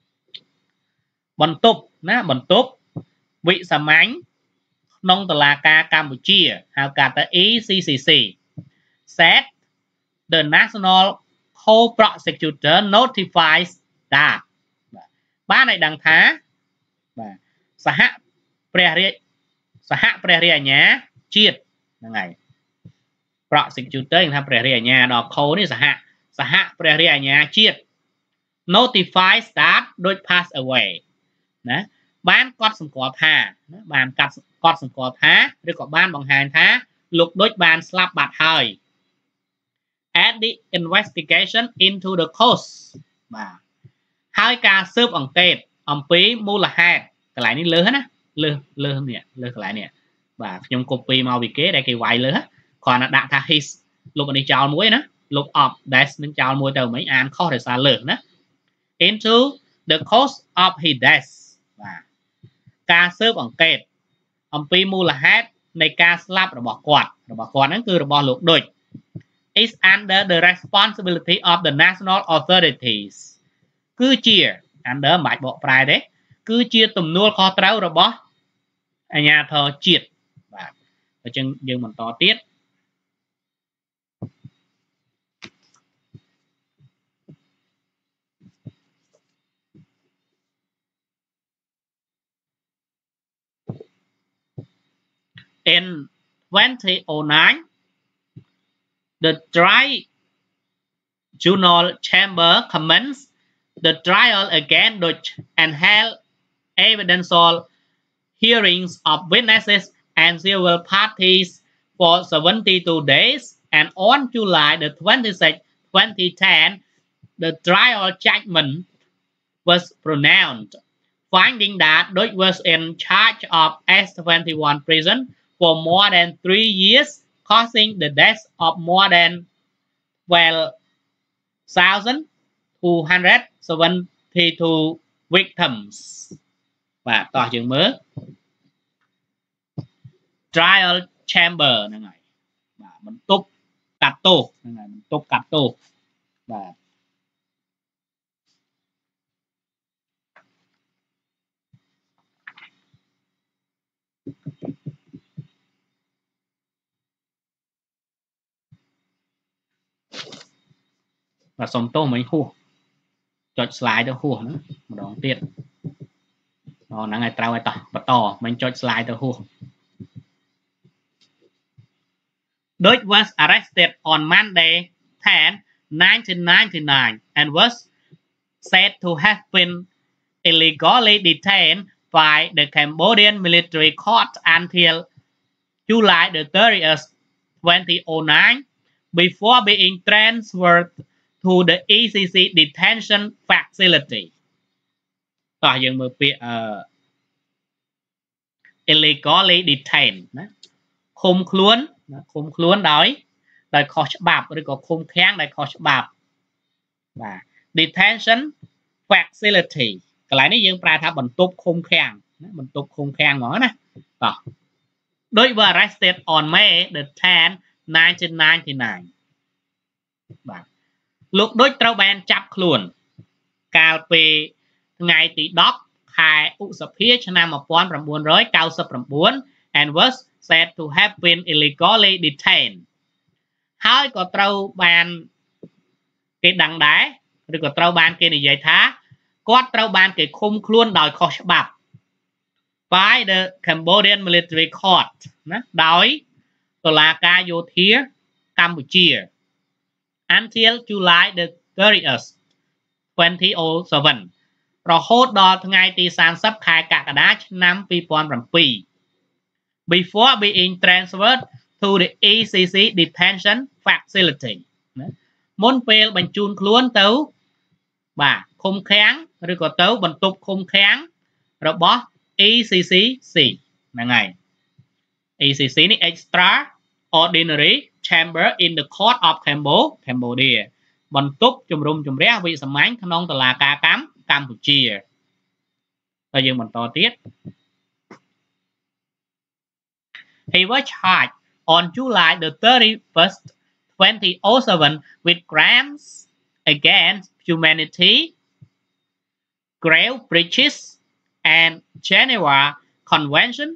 បន្ទប់វិសាមញ្ញក្នុងតុលាការកម្ពុជាហៅកាត់ថា ECCC said the national co-prosecutor notifies that បានឲ្យដឹងថាបាទសហព្រះរាជអាជ្ញាជាតិហ្នឹងហើយ prosecutor គេថាព្រះរាជអាជ្ញាដល់ co នេះសហព្រះរាជអាជ្ញាជាតិ notifies that ដូច pass away ណាបានកត់សម្គាល់ថាបានកត់សម្គាល់ថាឬក៏បានបង្ហាញថាលោកដូចបានស្លាប់បាត់ហើយ and the investigation into the cause បាទហើយការស៊ើបអង្កេតអំពីមូលហេតុកន្លែងនេះលើសណាលើសនេះលើសកន្លែងនេះបាទខ្ញុំ copy មកពីគេដែលគេវាយលើសគ្រាន់តែដាក់ថា his លុបនេះចោលមួយណាលុប of dash នឹងចោលមួយទៅមិញអានខុសដោយសារលើសណា into the cause of his death បាទការស៊ើបអង្កេតអំពីមូលហេតុនៃការស្លាប់របស់គាត់ហ្នឹងគឺរបស់លោកដូច is under the responsibility of the national authorities គឺជា under មិនបាច់បកប្រែទេគឺជាទំនួលខុសត្រូវរបស់អាជ្ញាធរជាតិបាទអញ្ចឹងយើងបន្តទៀត in 2009 the tribunal chamber commenced the trial against Dutch and held evidential hearings of witnesses and civil parties for 72 days, and on July the 26th, 2010, the trial judgment was pronounced, finding that Dutch was in charge of S21 prison for more than 3 years, causing the deaths of more than 12,272 victims. Và tòa trường mới trial chamber này này và mình túc cắt tù này mình túc cắt tù và sống tô mấy hùa chọn slide cho hùa nữa một đòn tiền nó ngày trao ai tỏ mình chọn slide cho hùa. Dutch was arrested on Monday 10, 1999 and was said to have been illegally detained by the Cambodian military court until July the 30th, 2009, before being transferred to the ECC detention facility. Tòa dân mở biệt illegally detained. Khung khuôn đói đời khó chấp bạp rồi có khung kháng đời khó chấp bạp và detention facility cái này này dương prai tháp bằng túc khung kháng ngó nè đối với arrested on May the 10th 1999 và lúc đối trâu ban chấp khuôn cao về ngày tỷ đốc khai ụ sập phía cho năm 1999 and was said to have been illegally detained.ហើយក៏ត្រូវបានគេដឹងដែរឬក៏ត្រូវបានគេនិយាយថាគាត់ត្រូវបានគេឃុំខ្លួនដោយខុសច្បាប់ by the Cambodian military court ណាដោយតុលាការយោធាកម្ពុជា until July the 30th 2007 រហូតដល់ថ្ងៃទី30ខែកក្កដាឆ្នាំ2007 before being transferred to the ECC detention facility មុនពេលបញ្ជូនខ្លួនទៅបាទឃុំឃាំងឬក៏ទៅបន្ទប់ឃុំឃាំងរបស់ ECCC ហ្នឹងហើយ ECC នេះ Extraordinary Chamber in the Court of Cambodia បន្ទប់ជំរុំជម្រះវិសាមញ្ញក្នុងតុលាការកម្ពុជាហើយយើងបន្តទៀត He was charged on July the 31st, 2007 with crimes against humanity, grave breaches, and Geneva Convention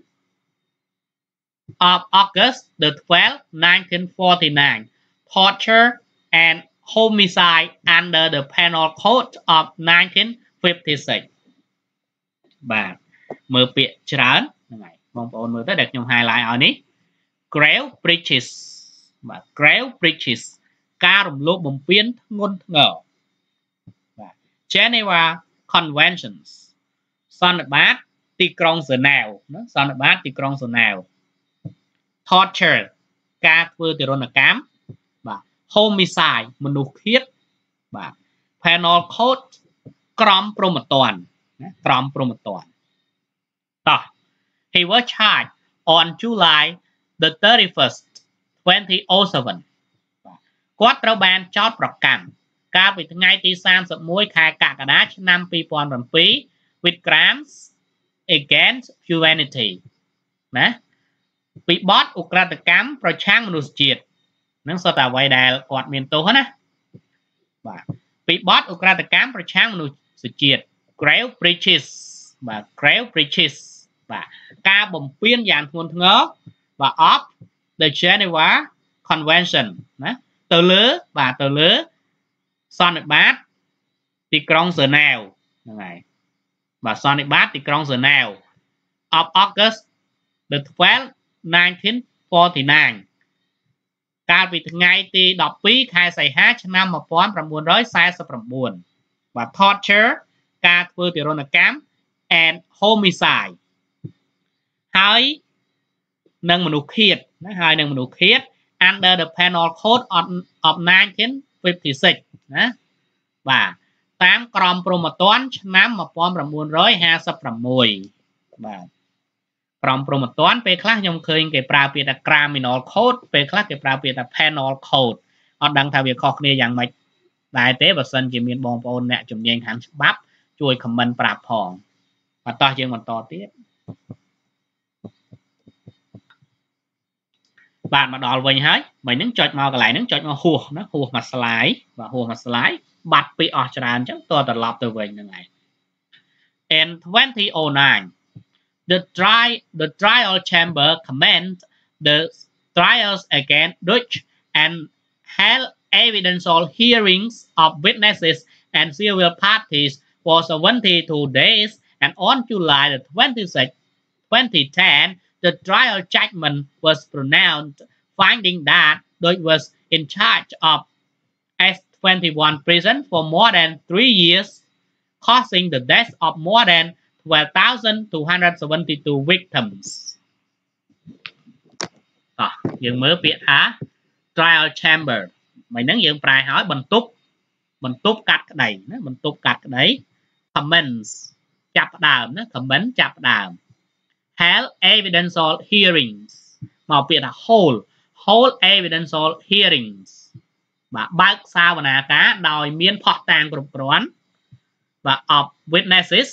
of August the 12th, 1949, torture and homicide under the Penal Code of 1956. បាទមើលពាក្យច្រើនហ្នឹងហើយបងប្អូនមើលទៅដែលខ្ញុំ highlight ឲ្យនេះ grave breaches បាទ grave breaches ការរំលោភបំពានធ្ងន់ធ្ងរបាទ Geneva Conventions សន្និបាតទីក្រុងហ្សឺណែវណាសន្និបាតទីក្រុងហ្សឺណែវ torture ការធ្វើទារុណកម្មបាទ homicide មនុស្សឃាតបាទ penal code ក្រមព្រហ្មទណ្ឌណាក្រមព្រហ្មទណ្ឌតោះ He was charged on July the 31st 2007 គាត់ត្រូវបានចោទប្រកាន់កាលពីថ្ងៃទី31ខែកក្កដាឆ្នាំ2007 with crimes against humanity ណាពីបទឧក្រិដ្ឋកម្មប្រឆាំងមនុស្សជាតិនឹងសុទ្ធតែអ្វីដែលគាត់មានទោសណាបាទពីបទឧក្រិដ្ឋកម្មប្រឆាំងមនុស្សជាតិ grave breaches បាទ grave breaches បាទការបំពានយ៉ាងធ្ងន់ធ្ងរបាទ of the Geneva Convention ណាទៅលើសន្និបាតទីក្រុងហ្សឺណែវហ្នឹងហើយបាទសន្និបាតទីក្រុងហ្សឺណែវ of August the 12th 1949 កាលពីថ្ងៃទី12ខែសីហាឆ្នាំ1949 và torture ការធ្វើទារុណកម្ម and homicide ហើយនឹងមនុស្សឃាតណាហើយនឹងមនុស្សឃាត under the penal code of 1956 ណាបាទតាមក្រមព្រហ្មទណ្ឌឆ្នាំ1956 បាទក្រមព្រហ្មទណ្ឌពេលខ្លះខ្ញុំឃើញគេប្រើពាក្យថា criminal code ពេលខ្លះគេប្រើពាក្យថា penal code អត់ដឹងថាវាខុសគ្នាយ៉ាងម៉េចដែរទេបើសិនជាមានបងប្អូនអ្នកជំនាញខាងច្បាប់ជួយ comment ប្រាប់ផងបន្តយើងបន្តទៀតបាទមកដល់វិញហើយមិញហ្នឹងចុចមកកន្លែងហ្នឹងចុចមកហួសណាហួសមក slide បាទហួសមក slide បាត់ពីអស់ច្រើនអញ្ចឹងតត្រឡប់ទៅវិញហ្នឹងហើយ in 2009 the trial chamber commenced the trials against Dutch and held evidential hearings of witnesses and civil parties for 72 days, and on July the 26th, 2010, the trial judgment was pronounced, finding that Dutch was in charge of S21 prison for more than 3 years, causing the death of more than 12,272 victims. យើងមើលពាក្យថា trial chamber មិនហ្នឹងយើងប្រែឲ្យបន្ទប់កាត់ក្តីណាបន្ទប់កាត់ក្តី commence ចាប់ផ្ដើមណា commence ចាប់ផ្ដើម held evidential hearings មកពាក្យថា hold evidential hearings បាទបើកសាវនាការដោយមានភស្តុតាងគ្រប់គ្រាន់បាទ of witnesses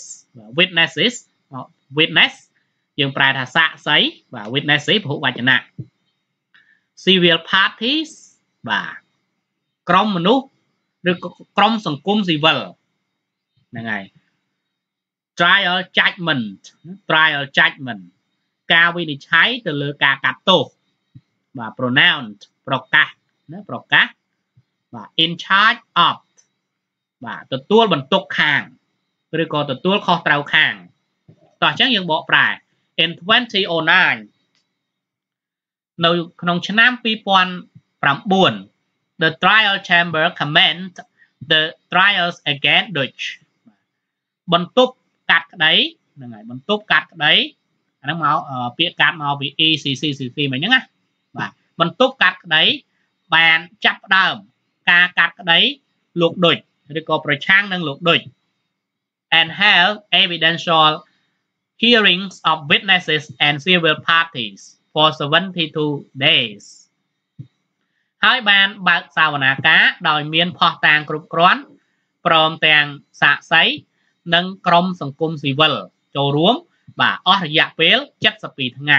witness យើងប្រែថាសាក្សីបាទ witnesses ពហុវចនៈ civil parties បាទក្រុមមនុស្សឬក្រុមសង្គមស៊ីវិលហ្នឹងហើយ trial judgment ការវិនិច្ឆ័យទៅលើការកាត់ទោសបាទ pronounced ប្រកាសណាប្រកាសបាទ in charge of បាទទទួលបន្ទុកខាងឬក៏ទទួលខុសត្រូវខាងតោះអញ្ចឹងយើងបកប្រែ in 2009 នៅក្នុងឆ្នាំ2009 the trial chamber commenced the trials against Dutch បន្ទប់កាត់ក្តីហ្នឹងហើយបន្ទប់កាត់ក្តីអាហ្នឹងមកពាក្យកាត់មកពី ECCCC មិញហ្នឹងណាបាទបន្ទប់កាត់ក្តីបានចាប់ផ្ដើមការកាត់ក្តីលោកឌុចឬក៏ប្រឆាំងនឹងលោកឌុច and held evidential hearings of witnesses and civil parties for 72 days ហើយបានបើកសាវនាការដោយមានភស្តុតាងគ្រប់គ្រាន់ព្រមទាំងសាក្សីនិងក្រុមសង្គមស៊ីវិលចូលរួមបាទអស់រយៈពេល72ថ្ងៃ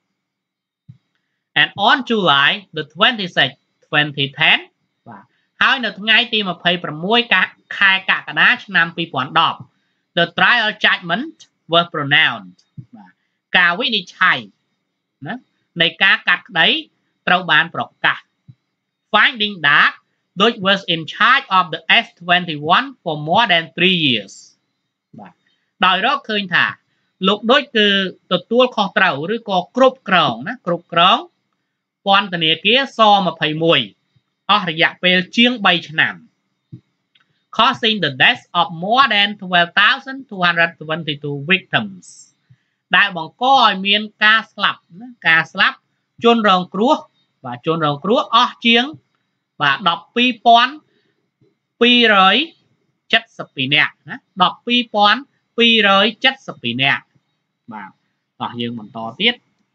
and on July the 26th 2010 បាទហើយនៅថ្ងៃទី26ខែកក្កដាឆ្នាំ2010 the trial judgment was pronounced បាទការវិនិច្ឆ័យណានៃការកាត់ក្តីត្រូវបានប្រកាស finding that Dutch was in charge of the S21 for more than 3 years បាទដោយរកឃើញថាលោកដូចគឺទទួលខុសត្រូវឬក៏គ្រប់គ្រងណាគ្រប់គ្រងពន្ធនាគារស21អស់រយៈពេលជាង3ឆ្នាំ causing the death of more than 12,272 victims ដែលបង្កឲ្យមានការស្លាប់ជនរងគ្រោះបាទជនរងគ្រោះអស់ជាងបាទ 12,272 នាក់ណា 12,272 នាក់បាទតោះយើងបន្តទៀត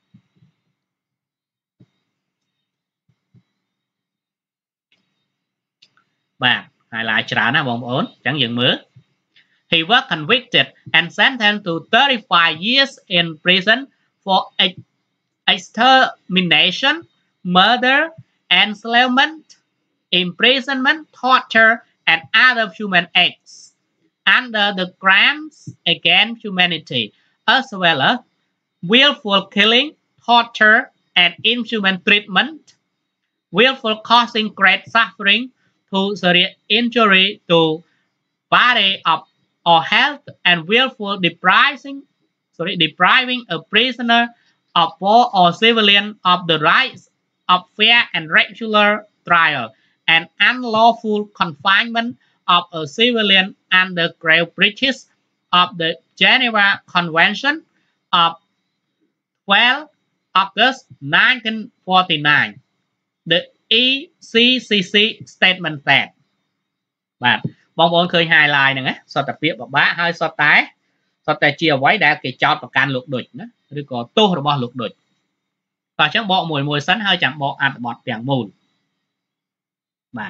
បាទ highlight ច្រើនណាបងប្អូនអញ្ចឹងយើងមើល He was convicted and sentenced to 35 years in prison for extermination, murder, enslavement, imprisonment, torture, and other human acts under the crimes against humanity, as well as willful killing, torture, and inhuman treatment, willful causing great suffering to serious injury to body or health, and willful depriving a prisoner of war or civilian of the rights of fair and regular trial and unlawful confinement of a civilian under grave breaches of the Geneva Convention of 12 August 1949 the ECCC statement that បាទបងប្អូនឃើញ highlight ហ្នឹងណាសតតែពាក្យបបាក់ហើយសតតែជាអ្វីដែលគេចោទប្រកាន់លោកឌុចណាឬក៏ទោសរបស់លោកឌុចតោះអញ្ចឹងបកមួយសិនហើយចាំបកអត្ថបទទាំងមូលបាទ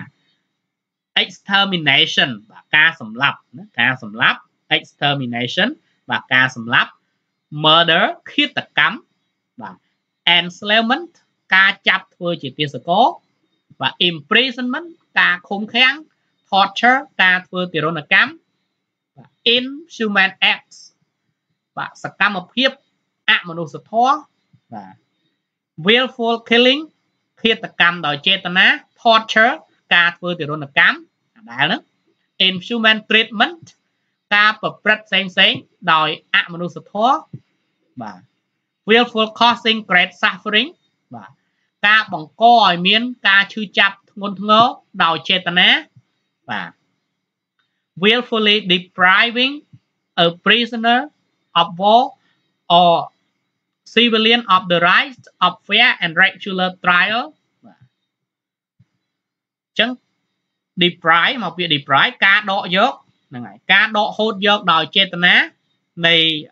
extermination បាទការសម្លាប់ណាការសម្លាប់ extermination បាទការសម្លាប់ murder ឃាតកម្មបាទ enslavement ការចាប់ធ្វើជាទាសករបាទ imprisonment ការឃុំឃាំង torture ការធ្វើទារុណកម្មបាទ inhuman acts បាទសកម្មភាពអមនុស្សធម៌បាទ willful killing ឃាតកម្មដោយចេតនា torture ការធ្វើទារុណកម្មដែលហ្នឹង inhuman treatment ការប្រព្រឹត្តផ្សេងដោយអមនុស្សធម៌បាទ willful causing great suffering បាទការបង្កឲ្យមានការឈឺចាប់ធ្ងន់ធ្ងរដោយចេតនាបាទ willfully depriving a prisoner of war or civilian of the rights of fair and regular trial បាទអញ្ចឹង deprive មកពី deprive ការដកយកហ្នឹងហើយការដកហូតយកដោយចេតនានៃ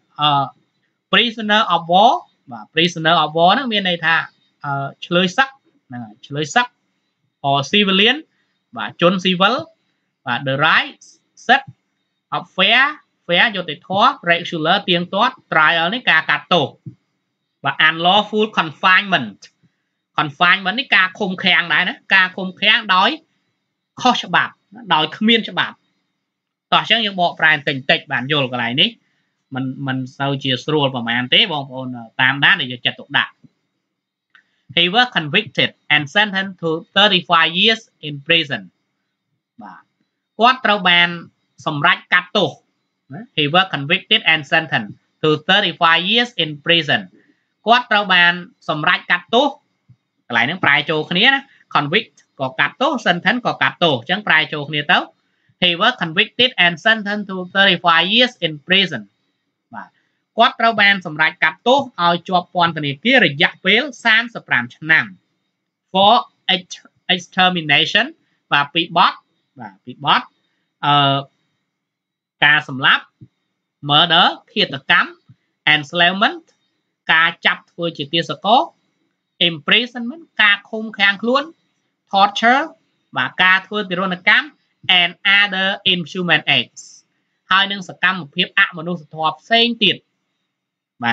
prisoner of war បាទ prisoner of war ហ្នឹងមានន័យថាឆ្លើយសឹកហ្នឹងហើយឆ្លើយសឹក or civilian បាទជនស៊ីវិលបាទ the rights set of fair យុត្តិធម៌ regular ទៀងទាត់ trial នេះការកាត់ទោសបាទ unlawful confinement នេះការឃុំឃាំងដែរណាការឃុំឃាំងដោយខុសច្បាប់ដោយគ្មានច្បាប់តោះអញ្ចឹងយើងបកប្រែបន្តិចបានយល់កន្លែងនេះมันសូវជាស្រួលប្រហែលទេបងប្អូនតាមដានដែលយកចិត្តទុកដាក់ He was convicted and sentenced to 35 years in prison បាទគាត់ត្រូវបានសម្រេចកាត់ទោស He was convicted and sentenced to 35 years in prison គាត់ត្រូវបានសម្រេចកាត់ទោសកន្លែងហ្នឹងប្រែចូលគ្នាណា convict ក៏កាត់ទោស sentence ក៏កាត់ទោសអញ្ចឹងប្រែចូលគ្នាទៅ He was convicted and sentenced to 35 years in prison បាទគាត់ត្រូវបានសម្រេចកាត់ទោសឲ្យជាប់ពន្ធនាគាររយៈពេល35ឆ្នាំ for extermination បាទពីបទការសម្លាប់ murder ឃាតកម្ម enslavement ការចាប់ធ្វើជាទាសករ imprisonment ការឃុំឃាំងខ្លួន torture បាទការធ្វើទារុណកម្ម and other inhuman acts ហើយនឹងសកម្មភាពអមនុស្សធម៌ផ្សេងទៀតបាទ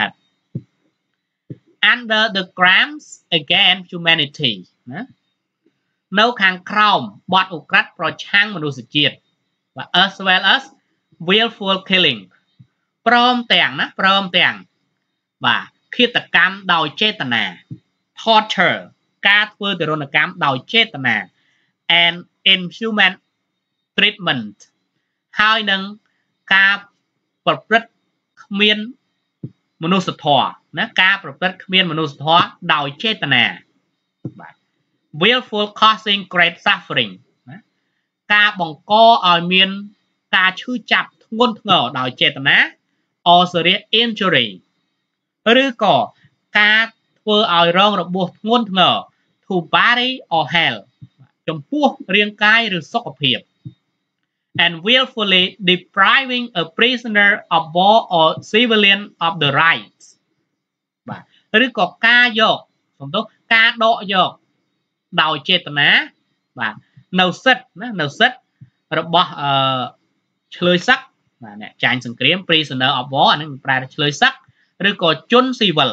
under the crimes against humanity ណានៅខាងក្រោមបទឧក្រិដ្ឋប្រឆាំងមនុស្សជាតិបាទ as well as willful killing ព្រមទាំងបាទឃាតកម្មដោយចេតនា torture ការធ្វើទារុណកម្មដោយចេតនា and inhuman treatment ហើយនឹងការប្រព្រឹត្តគ្មានមនុស្សធម៌ណាការប្រព្រឹត្តគ្មានមនុស្សធម៌ដោយចេតនាបាទ willful causing great suffering ណាការបង្កឲ្យមានការឈឺចាប់ធ្ងន់ធ្ងរដោយចេតនា or serious injury ឬក៏ការធ្វើឲ្យរងរបួសធ្ងន់ធ្ងរ to body or health ចំពោះរាងកាយឬសុខភាព and willfully depriving a prisoner of war or civilian of the rights បាទឬក៏ការយកសំដៅការដកយកដោយចេតនាបាទនៅសិទ្ធិរបស់ឆ្លើយសឹកបាទអ្នកចាញ់សង្គ្រាម prisoner of war អានឹងប្រែថាឆ្លើយសឹកឬក៏ជនស៊ីវិល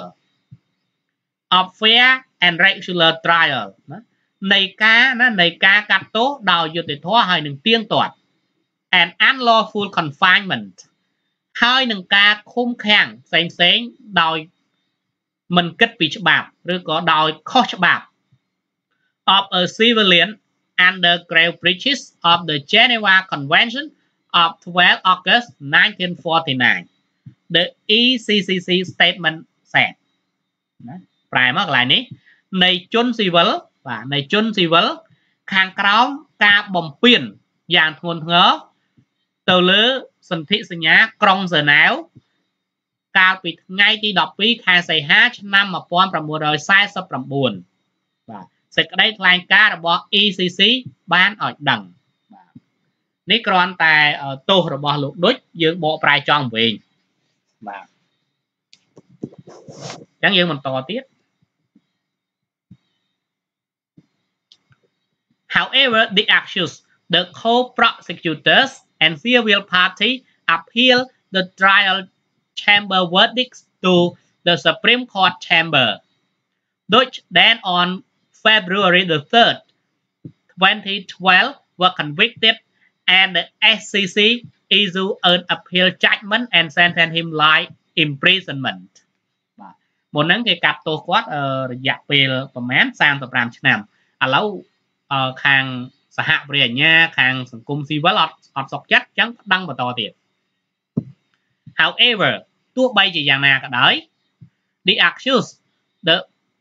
of fair and regular trial ណានៃការកាត់ទោសដោយយុត្តិធម៌ហើយនឹងទៀងទាត់ and unlawful confinement ហើយនឹងការឃុំឃាំងផ្សេងដោយមិនគិតពីច្បាប់ឬក៏ដោយខុសច្បាប់ of a civilian under grave breaches of the Geneva Convention of 12 August 1949 the ECCC statement said Phải mất lại ní này chôn civil và này chôn civil khang cáo ca bồng piền dạng thôn ngớ từ lứa sân thị sinh nhá trong giờ nào cao bị ngay đi đọc bí khai xây hát năm mà pon và mùa rồi sai sắp làm buồn và sẽ có đây lại ca bỏ ECC ban ở đằng ní còn tại tô rồi bỏ lục đốt dưỡng bộ prai tròn về và chẳng như mình to tiết. However, the accused, the co-prosecutors, and civil party appeal the trial chamber verdicts to the Supreme Court chamber, which then on February the 3rd, 2012, were convicted, and the SCC issued an appeal judgment and sentenced him life imprisonment. មុនហ្នឹងគេកាត់ទោសគាត់រយៈពេលប្រហែល35ឆ្នាំឥឡូវខាងសហប្រញ្ញា ខាងសង្គមស៊ីវិលអត់សុខចិត្តអញ្ចឹងប្តឹងបន្តទៀត However ទោះបីជាយ៉ាងណាក៏ដោយ the accused the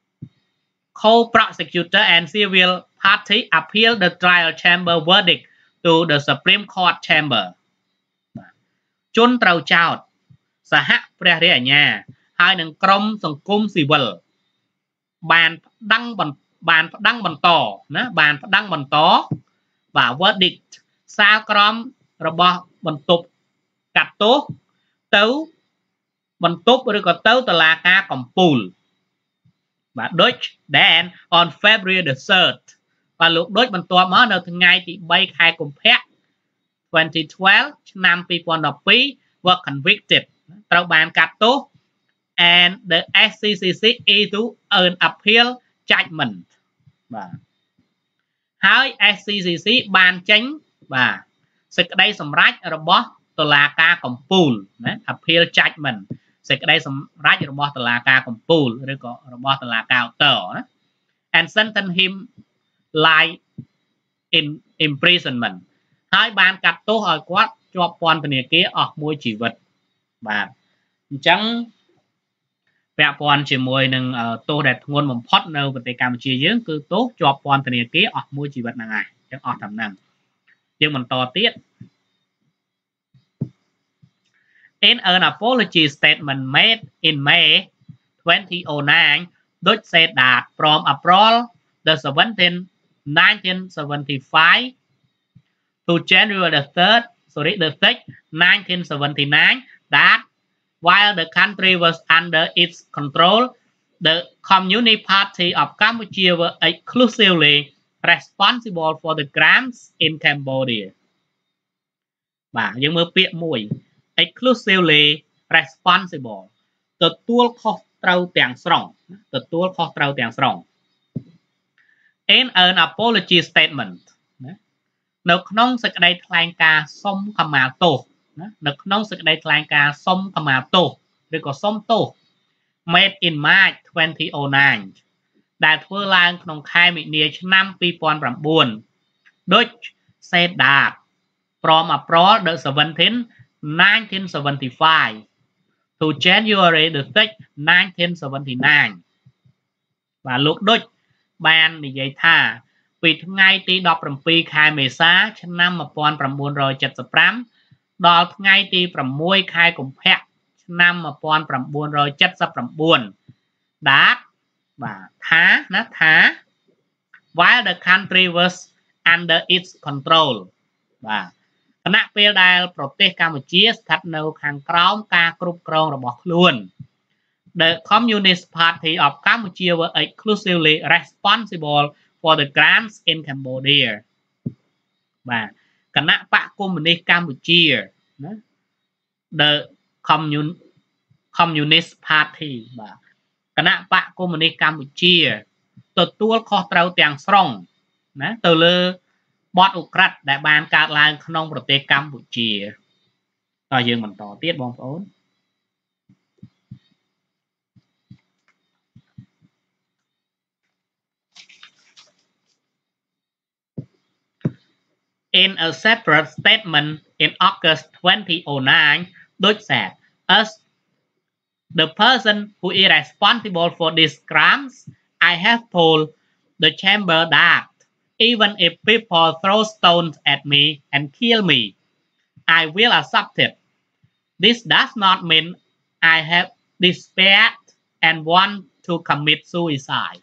co-prosecutor and civil party appeal the trial chamber verdict to the Supreme Court chamber ជនត្រូវចោទសហព្រះរាជអាជ្ញាហើយនឹងក្រុមសង្គមស៊ីវិលបានប្តឹងបន្តណាបានប្តឹងបន្តបាទ verdict សាលក្រមរបស់បន្ទប់កាត់ទោសទៅបន្ទប់ឬក៏ទៅតុលាការកំពូលបាទដូច then on February the 3rd បាទលោកដូចបន្ទាប់មកនៅថ្ងៃទី3ខែកុម្ភៈ 2012 ឆ្នាំ2012 were convicted ត្រូវបានកាត់ទោសand the SCCC issued an appeal judgment បាទហើយ SCCC បានចេញបាទសេចក្តីសម្រេចរបស់តុលាការកំពូលណា appeal judgment សេចក្តីសម្រេចរបស់តុលាការកំពូលឬក៏របស់តុលាការឧត្តរណា and sentence him life in imprisonment ហើយបានកាត់ទោសឲ្យគាត់ជាប់ពន្ធនាគារអស់មួយជីវិតបាទអញ្ចឹងពាក់ព័ន្ធជាមួយនឹងទោសដែលធ្ងន់បំផុតនៅប្រទេសកម្ពុជាយើងគឺទោសជាប់ពន្ធនាគារអស់មួយជីវិតហ្នឹងហើយអញ្ចឹងអស់តាមហ្នឹងយើងបន្តទៀត In an apology statement made in May 2009 Dodge said that from April the 17th 1975 to January the 3rd 1979 that while the country was under its control, the Communist Party of Cambodia were exclusively responsible for the crimes in Cambodia. បាទយើងមើលពាក្យមួយ exclusively responsible ទទួលខុសត្រូវទាំងស្រុង In an apology statement នៅក្នុងសេចក្តីថ្លែងការណ៍សុំខមាទោសនៅក្នុងសេចក្តីថ្លែងការណ៍សុំខមាទោសឬក៏សុំទោស made in March 2009 ដែលធ្វើឡើងក្នុងខែមិនិនាឆ្នាំ2009 ដូច said that from April the 17th 1975 to January the 6th 1979 បាទលោកដូចបាននិយាយថាពីថ្ងៃទី17ខែមេសាឆ្នាំ1975ដល់ថ្ងៃទី6ខែកុម្ភៈឆ្នាំ1979 that បាទថា while the country was under its control បាទខណៈពេលដែលប្រទេសកម្ពុជាស្ថិតនៅខាងក្រោមការគ្រប់គ្រងរបស់ខ្លួន The Communist Party of Cambodia were exclusively responsible for the crimes in Cambodia បាទគណៈបកកុម្មុយនីសកម្ពុជាណា The Communist Party បាទគណៈបកកុម្មុយនីសកម្ពុជាទទួលខុសត្រូវទាំងស្រុងណាទៅលើបទឧក្រិដ្ឋដែលបានកើតឡើងក្នុងប្រទេសកម្ពុជាតើយើងបន្តទៀតបងប្អូន In a separate statement in August 2009, Dodge said, The person who is responsible for these crimes, I have told the chamber that even if people throw stones at me and kill me, I will accept it. This does not mean I have despaired and want to commit suicide.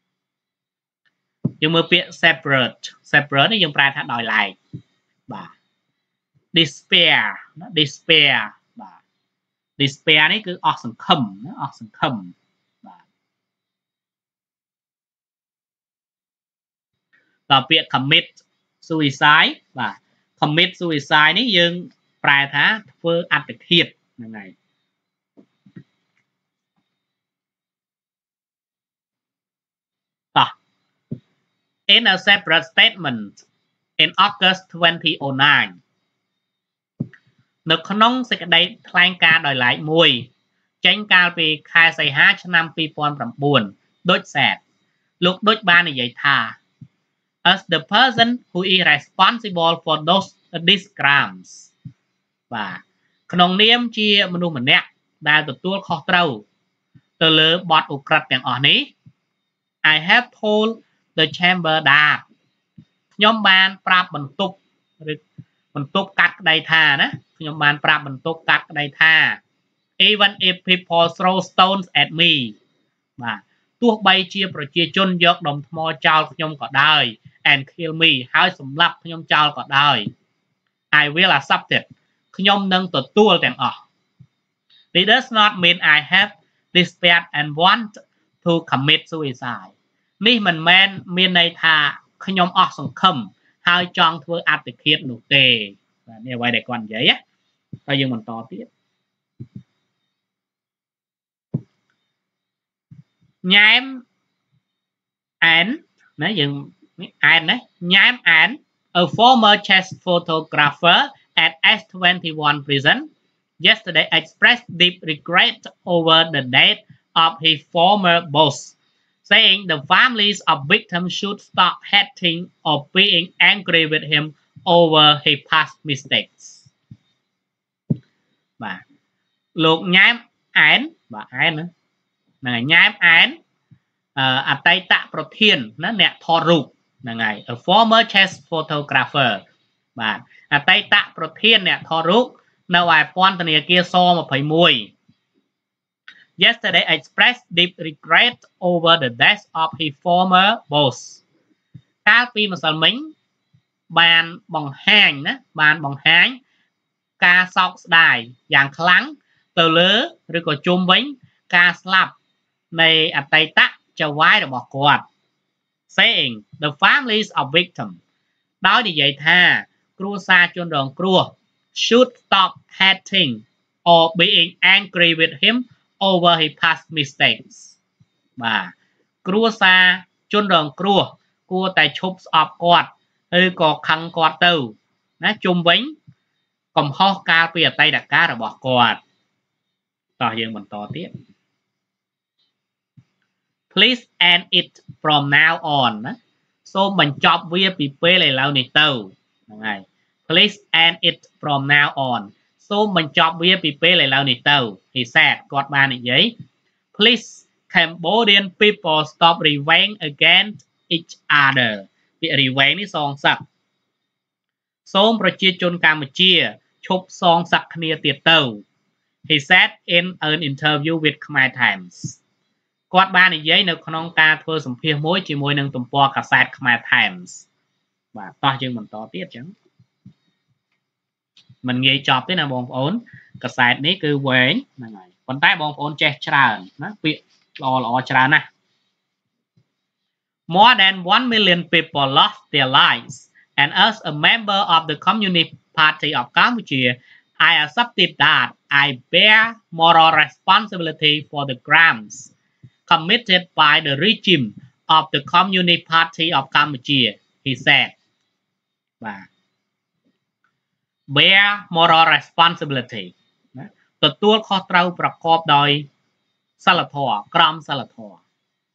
យើងមើលពាក្យ separate នេះយើងប្រែថាដោយឡែកបាទ despair ណា despair បាទ despair នេះគឺអស់សង្ឃឹមណាអស់សង្ឃឹមបាទដល់ពាក្យ commit suicide បាទ commit suicide នេះយើងប្រែថាធ្វើអត្តឃាតហ្នឹងហើយតោះ In a separate statement in August 2009 នៅក្នុងសេចក្តីថ្លែងការណ៍ដោយឡែកមួយចេញកាលពីខែសីហាឆ្នាំ2009ដូចសែតលោកដូចបាននិយាយថា as the person who is responsible for these crimes បាទក្នុងនាមជាមនុស្សម្នាក់ដែលទទួលខុសត្រូវទៅលើបទឧក្រិដ្ឋទាំងអស់នេះ I have told the chamber that ខ្ញុំបានប្រាប់បន្ទប់ឬបន្ទប់កាត់ក្តីថាណាខ្ញុំបានប្រាប់បន្ទប់កាត់ក្តីថា even if people throw stones at me បាទទោះបីជាប្រជាជនយកដុំថ្មចោលខ្ញុំក៏ដោយ and kill me ហើយសម្លាប់ខ្ញុំចោលក៏ដោយ I will accept it ខ្ញុំនឹងទទួលទាំងអស់ It does not mean I have despaired and want to commit suicide នេះមិនមែនមានន័យថាខ្ញុំអស់សង្ឃឹមហើយចង់ធ្វើអត្តឃាតនោះទេបាទនេះអ្វីដែលគាត់និយាយណាហើយយើងបន្តទៀតញ៉ែមអានណាយើងនេះអានណាញ៉ែមអាន a former chess photographer at S21 prison yesterday expressed deep regret over the death of his former boss saying the families of victims should stop hating or being angry with him over his past mistakes បាទលោកញ៉ែមអានបាទអានហ្នឹងហើយញ៉ែមអានអតីតប្រធានណាអ្នកថតរូបហ្នឹងហើយ a former chess photographer បាទអតីតប្រធានអ្នកថតរូបនៅឯពន្ធនាគារស21 yesterday expressed deep regret over the death of his former boss កាលពីម្សិលមិញបានបង្ហាញការសោកស្ដាយយ៉ាងខ្លាំងទៅលើឬក៏ជុំវិញការស្លាប់នៃអតីតចៅហ្វាយរបស់គាត់ saying the families of victim ដោយនិយាយថាគ្រួសារជនរងគ្រោះ should stop hating or being angry with him over his past mistakes បាទគ្រួសារជនរងគ្រោះគួរតែឈប់ស្អប់គាត់ឬក៏ខឹងគាត់ទៅណាជុំវិញកំហុសកាលពីអតីតកាលរបស់គាត់តោះយើងបន្តទៀត Please end it from now on ណាសូមបញ្ចប់វាពីពេលឥឡូវនេះទៅហ្នឹងហើយ Please end it from now on សូមបញ្ចប់វាពីពេលឥឡូវនេះទៅ He said គាត់បាននិយាយ Please Cambodian people stop revenge against each other ពាក្យ revenge នេះសងសឹកសូមប្រជាជនកម្ពុជាឈប់សងសឹកគ្នាទៀតទៅ He said in an interview with Khmer Times គាត់បាននិយាយនៅក្នុងការធ្វើសម្ភាសន៍មួយជាមួយនឹងទំព័រកាសែត Khmer Times បាទតោះយើងបន្តទៀតចឹងមិនងាយចប់ទេណាបងប្អូនកាសែតនេះគឺវែងហ្នឹងហើយប៉ុន្តែបងប្អូនចេះច្រើនណាពាក្យល្អច្រើនណាស់ More than 1 million people lost their lives and as a member of the Communist Party of Cambodia I accepted that I bear moral responsibility for the crimes committed by the regime of the Communist Party of Cambodia he said បាទ bear moral responsibility ណាទទួលខុសត្រូវប្រកបដោយសិលធម៌ក្រមសិលធម៌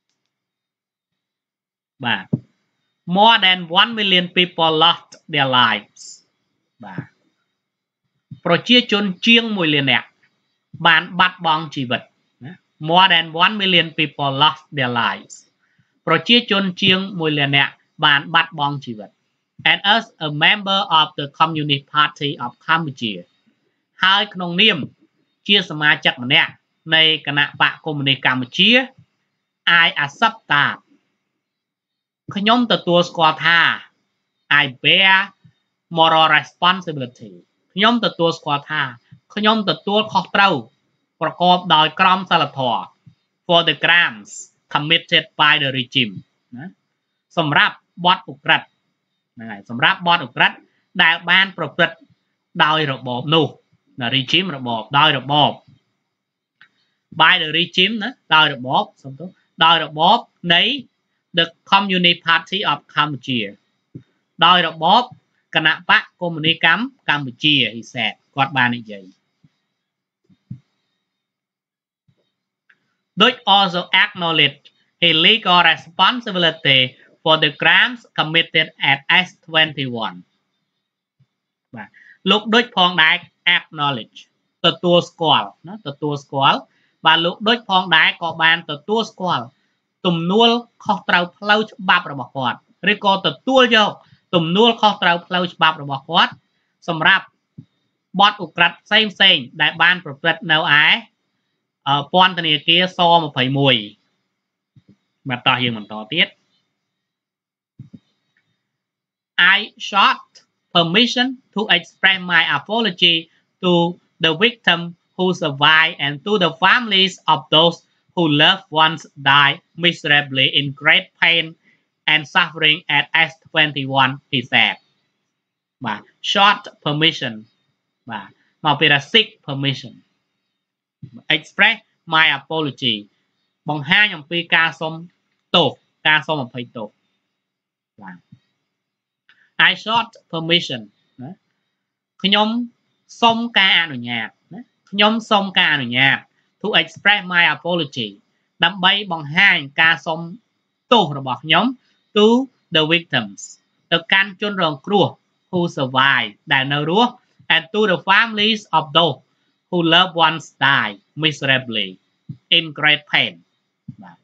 បាទ more than 1 million people lost their lives បាទប្រជាជនជាង1លាននាក់បានបាត់បង់ជីវិត more than 1 million people lost their lives ប្រជាជនជាង1លាននាក់បានបាត់បង់ជីវិត and as a member of the Communist Party of Cambodia ហើយក្នុងនាមជាសមាជិកម្នាក់នៃគណៈបកកុម្មុយនីសកម្ពុជា I accept that ខ្ញុំទទួលស្គាល់ថា I bear moral responsibility ខ្ញុំទទួលស្គាល់ថាខ្ញុំទទួលខុសត្រូវប្រកបដោយក្រមសីលធម៌ for the crimes committed by the regime ណាសម្រាប់បទឧក្រិដ្ឋហ្នឹងហើយសម្រាប់បទឧក្រិដ្ឋដែលបានប្រព្រឹត្តដោយរបបនោះណា regime របបដោយរបប by the regime ណាដោយរបបសំទោសដោយរបបនៃ the Communist Party of Cambodia ដោយរបបគណៈបកកុម្មុយនីសកម្ពុជា he said គាត់បាននិយាយ Dutch also acknowledged his legal responsibility for the crimes committed at S21 បាទលោកដូចផងដែរ acknowledge ទទួលស្គាល់ណាទទួលស្គាល់បាទលោកដូចផងដែរក៏បានទទួលស្គាល់ទំនួលខុសត្រូវផ្លូវច្បាប់របស់គាត់ឬក៏ទទួលយកទំនួលខុសត្រូវផ្លូវច្បាប់របស់គាត់សម្រាប់បទឧក្រិដ្ឋផ្សេងៗដែលបានប្រព្រឹត្តនៅឯពន្ធនាគារស21បាទតោះយើងបន្តទៀត I sought permission to express my apology to the victim who survived and to the families of those who loved ones died miserably in great pain and suffering at S21 he said បាទ sought permission បាទមកពី seek permission express my apology បង្ហាញអំពីការសុំទោសការសុំអភ័យទោសបាទ I sought permission ណាខ្ញុំសុំការអនុញ្ញាតណាខ្ញុំសុំការអនុញ្ញាត to express my apology ដើម្បីបង្ហាញការសុំទោសរបស់ខ្ញុំ to the victims ទៅកាន់ជនរងគ្រោះ who survived ដែលនៅរស់ and to the families of those who loved ones died miserably in great pain បាទ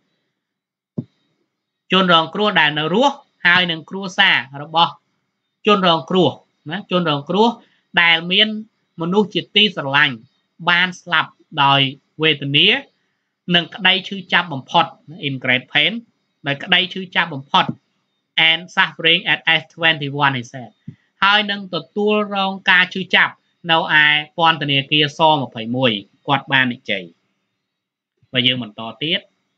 ជនរងគ្រោះដែលនៅរស់ហើយនឹងគ្រួសាររបស់ជនរងគ្រោះណាជនរងគ្រោះដែលមានមនុស្សជាទីស្រឡាញ់បានស្លាប់ដោយវេទនានិងក្តីឈឺចាប់បំផុត in great pain ដោយក្តីឈឺចាប់បំផុត and suffering at S21 he said ហើយនឹងទទួលរងការឈឺចាប់នៅឯពន្ធនាគារស21គាត់បាននិយាយបើយើងបន្តទៀត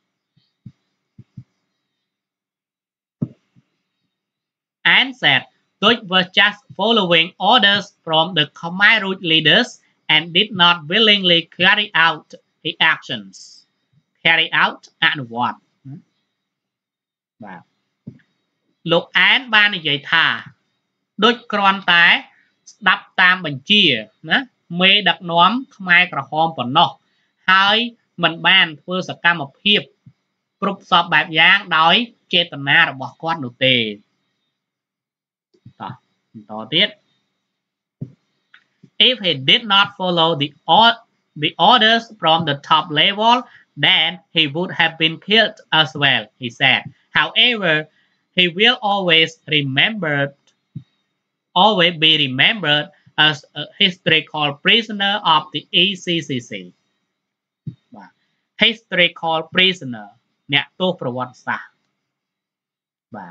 and said Dutch was just following orders from the Khmer Rouge leaders and did not willingly carry out his actions carry out អនុវត្តបាទលោកអានបាននិយាយថាដូចគ្រាន់តែស្ដាប់តាមបញ្ជាណាមេដឹកនាំខ្មែរក្រហមប៉ុណ្ណោះហើយមិនបានធ្វើសកម្មភាពគ្រប់សពបែបយ៉ាងដោយចេតនារបស់គាត់នោះទេតោះបន្តទៀត If he did not follow the orders from the top level then he would have been killed as well he said however he will always be remembered as a historical prisoner of the ECCC បាទ historical prisoner អ្នកទោសប្រវត្តិសាស្ត្របាទ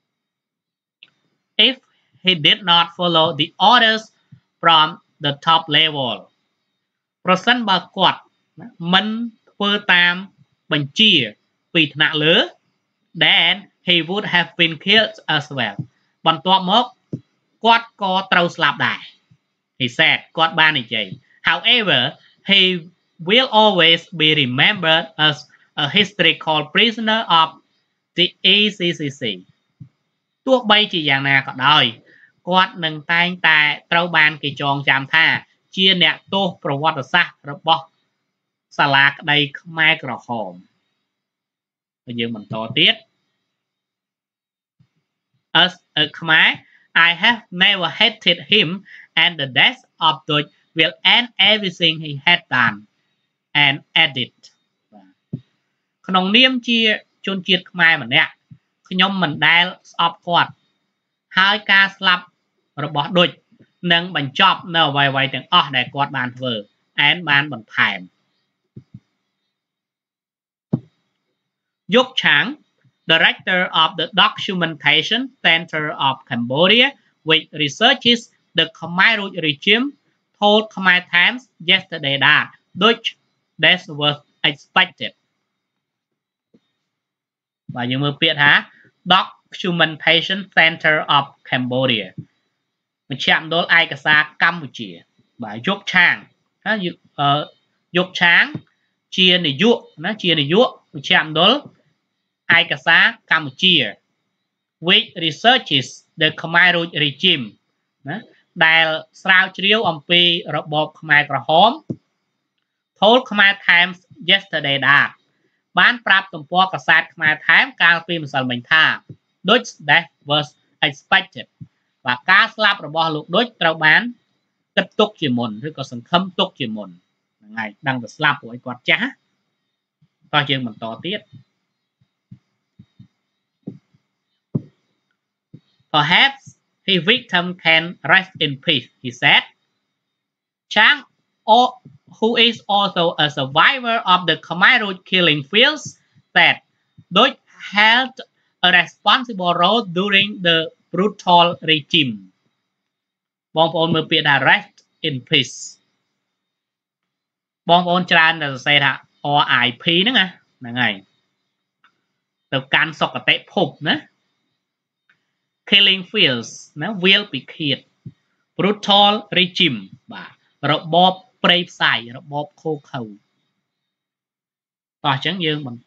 if he did not follow the orders from the top level ប្រសិនបើគាត់មិនធ្វើតាមបញ្ជាពីថ្នាក់លើ then he would have been killed as well បន្ទាប់មកគាត់ក៏ត្រូវស្លាប់ដែរ he said គាត់បាននិយាយ however he will always be remembered as a historical prisoner of the ECCC ទោះបីជាយ៉ាងណាក៏ដោយគាត់នឹងតែងតែត្រូវបានគេចងចាំថាជាអ្នកទោសប្រវត្តិសាស្ត្ររបស់សាលាក្តីខ្មែរក្រហមហើយយើងបន្តទៀត as a Khmer I have never hated him and the death of Dutch will end everything he had done and added ក្នុងនាមជាជនជាតិខ្មែរម្នាក់ខ្ញុំមិនដែលស្អប់គាត់ហើយការស្លាប់របស់ឌុចនឹងបញ្ចប់នៅអ្វីៗទាំងអស់ដែលគាត់បានធ្វើអែនបានបន្ថែម Yok Chang, director of the Documentation Center of Cambodia, which researches the Khmer Rouge regime, told Khmer Times yesterday that Dutch death was expected. Và những mơ biết hả? Documentation Center of Cambodia. Mình chạm đôi ai cả xa Campuchia. Và Yok Chang. Yok Chang chia này dụ. Nó chia này dụ. Mình chạm đôi ai cả xa Campuchia. Which researches the Khmer Rouge regime.ដែលស្រាវជ្រាវអំពីរបបខ្មែរក្រហម told Khmer Times yesterday that បានប្រាប់ទំព័រកាសែតខ្មែរ Times កាលពីម្សិលមិញថា Dutch death was expected và ការស្លាប់របស់លោក Dutch ត្រូវបានគិតទុកជាមុនឬក៏សង្ឃឹមទុកជាមុនហ្នឹងហើយដឹងតែស្លាប់ព្រោះឲ្យគាត់ចាស់តោះយើងបន្តទៀត Perhaps his victim can rest in peace, he said. Chang, who is also a survivor of the Khmer Rouge killing fields, said Dutch held a responsible role during the brutal regime. បងប្អូនមើលពាក្យថា rest in peace បងប្អូនច្រើនតែសរសេរថា RIP ហ្នឹងហើយទៅកាន់សុគតិភពណា Killing fields ណាវាលពិឃាត brutal regime បាទរបបព្រៃផ្សៃរបបឃោឃៅតោះអញ្ចឹងយើងបន្ត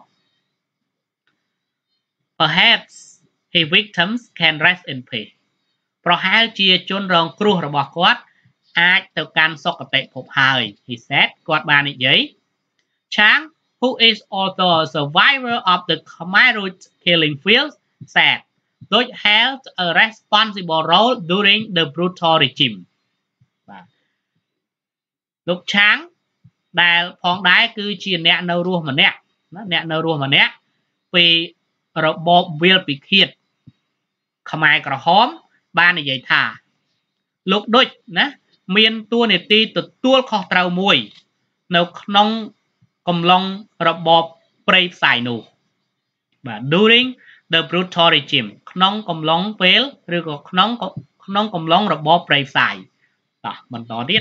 Perhaps his victims can rest in peace ប្រហែលជាជនរងគ្រោះរបស់គាត់អាចទៅកាន់សុគតិភពហើយ he said គាត់បាននិយាយ Chang, who is also a survivor of the Khmer Rouge killing fields, said Dutch held a responsible role during the brutal regime. បាទលោក Chang ដែលផងដែរគឺជាអ្នកនៅរស់ម្នាក់ណាអ្នកនៅរស់ម្នាក់ពីរបបវាលពិឃាតខ្មែរក្រហមបាននិយាយថាលោក Dutch ណាមានតួនាទីទទួលខុសត្រូវមួយនៅក្នុងកំឡុងរបបព្រៃផ្សៃនោះបាទ during the brutal regime ក្នុងកំឡុងពេលឬក៏ក្នុងកំឡុងរបបព្រៃផ្សៃតោះបន្តទៀត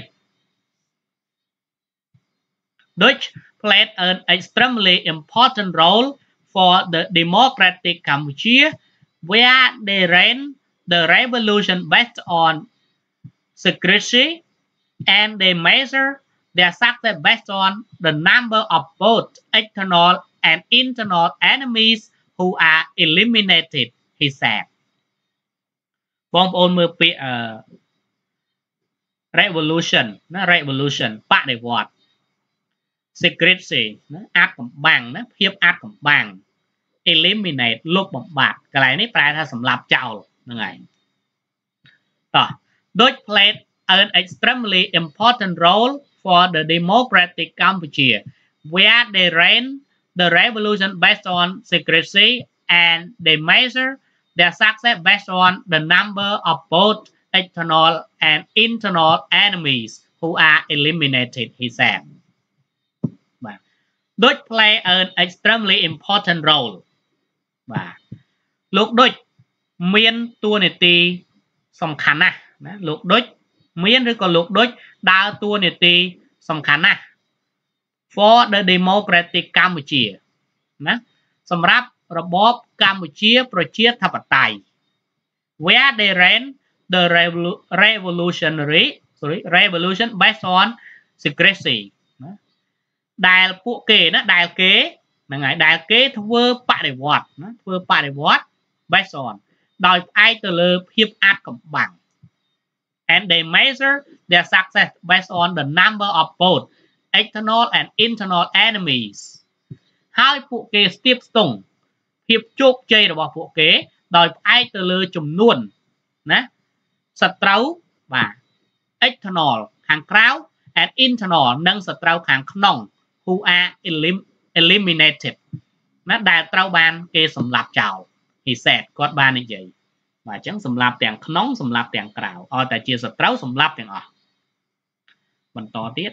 Dutch played an extremely important role for the democratic Cambodia where they ran the revolution based on secrecy and they measure their success based on the number of both external and internal enemies who are eliminated, he said. បងប្អូនមើលពាក្យrevolution ណា revolution បដិវត្តន៍ secrecy ណាអាថ៌កំបាំងណាភាពអាថ៌កំបាំង eliminate លុបបំបាត់កន្លែងនេះប្រែថាសម្លាប់ចោលហ្នឹងហើយតោះ Dutch played an extremely important role for the democratic Cambodia where they ran the revolution based on secrecy and they measure their success based on the number of both external and internal enemies who are eliminated, he said. Dutch play an extremely important role. បាទលោក Dutch មានតួនាទីសំខាន់ណាស់ណាលោក Dutch មានឬក៏លោក Dutch ដើរតួនាទីសំខាន់ណាស់ for the democratic Cambodia ណាសម្រាប់របបកម្ពុជាប្រជាធិបតេយ្យ where they ran the revolution based on secrecy ណាដែលពួកគេណាដែលគេហ្នឹងហើយដែលគេធ្វើបដិវត្តណាធ្វើបដិវត្ត based on ដោយផ្អែកទៅលើភាពអាថ៌កំបាំង and they measure their success based on the number of both external and internal enemies ហើយពួកគេស្ទាបស្ទង់ភាពជោគជ័យរបស់ពួកគេដោយផ្អែកទៅលើចំនួនណាសត្រូវបាទ external ខាងក្រៅ and internal និងសត្រូវខាងក្នុង who are eliminated ណាដែលត្រូវបានគេសម្លាប់ចោល he said គាត់បាននិយាយបាទអញ្ចឹងសម្លាប់ទាំងក្នុងសម្លាប់ទាំងក្រៅឲ្យតែជាសត្រូវសម្លាប់ទាំងអស់បន្តទៀត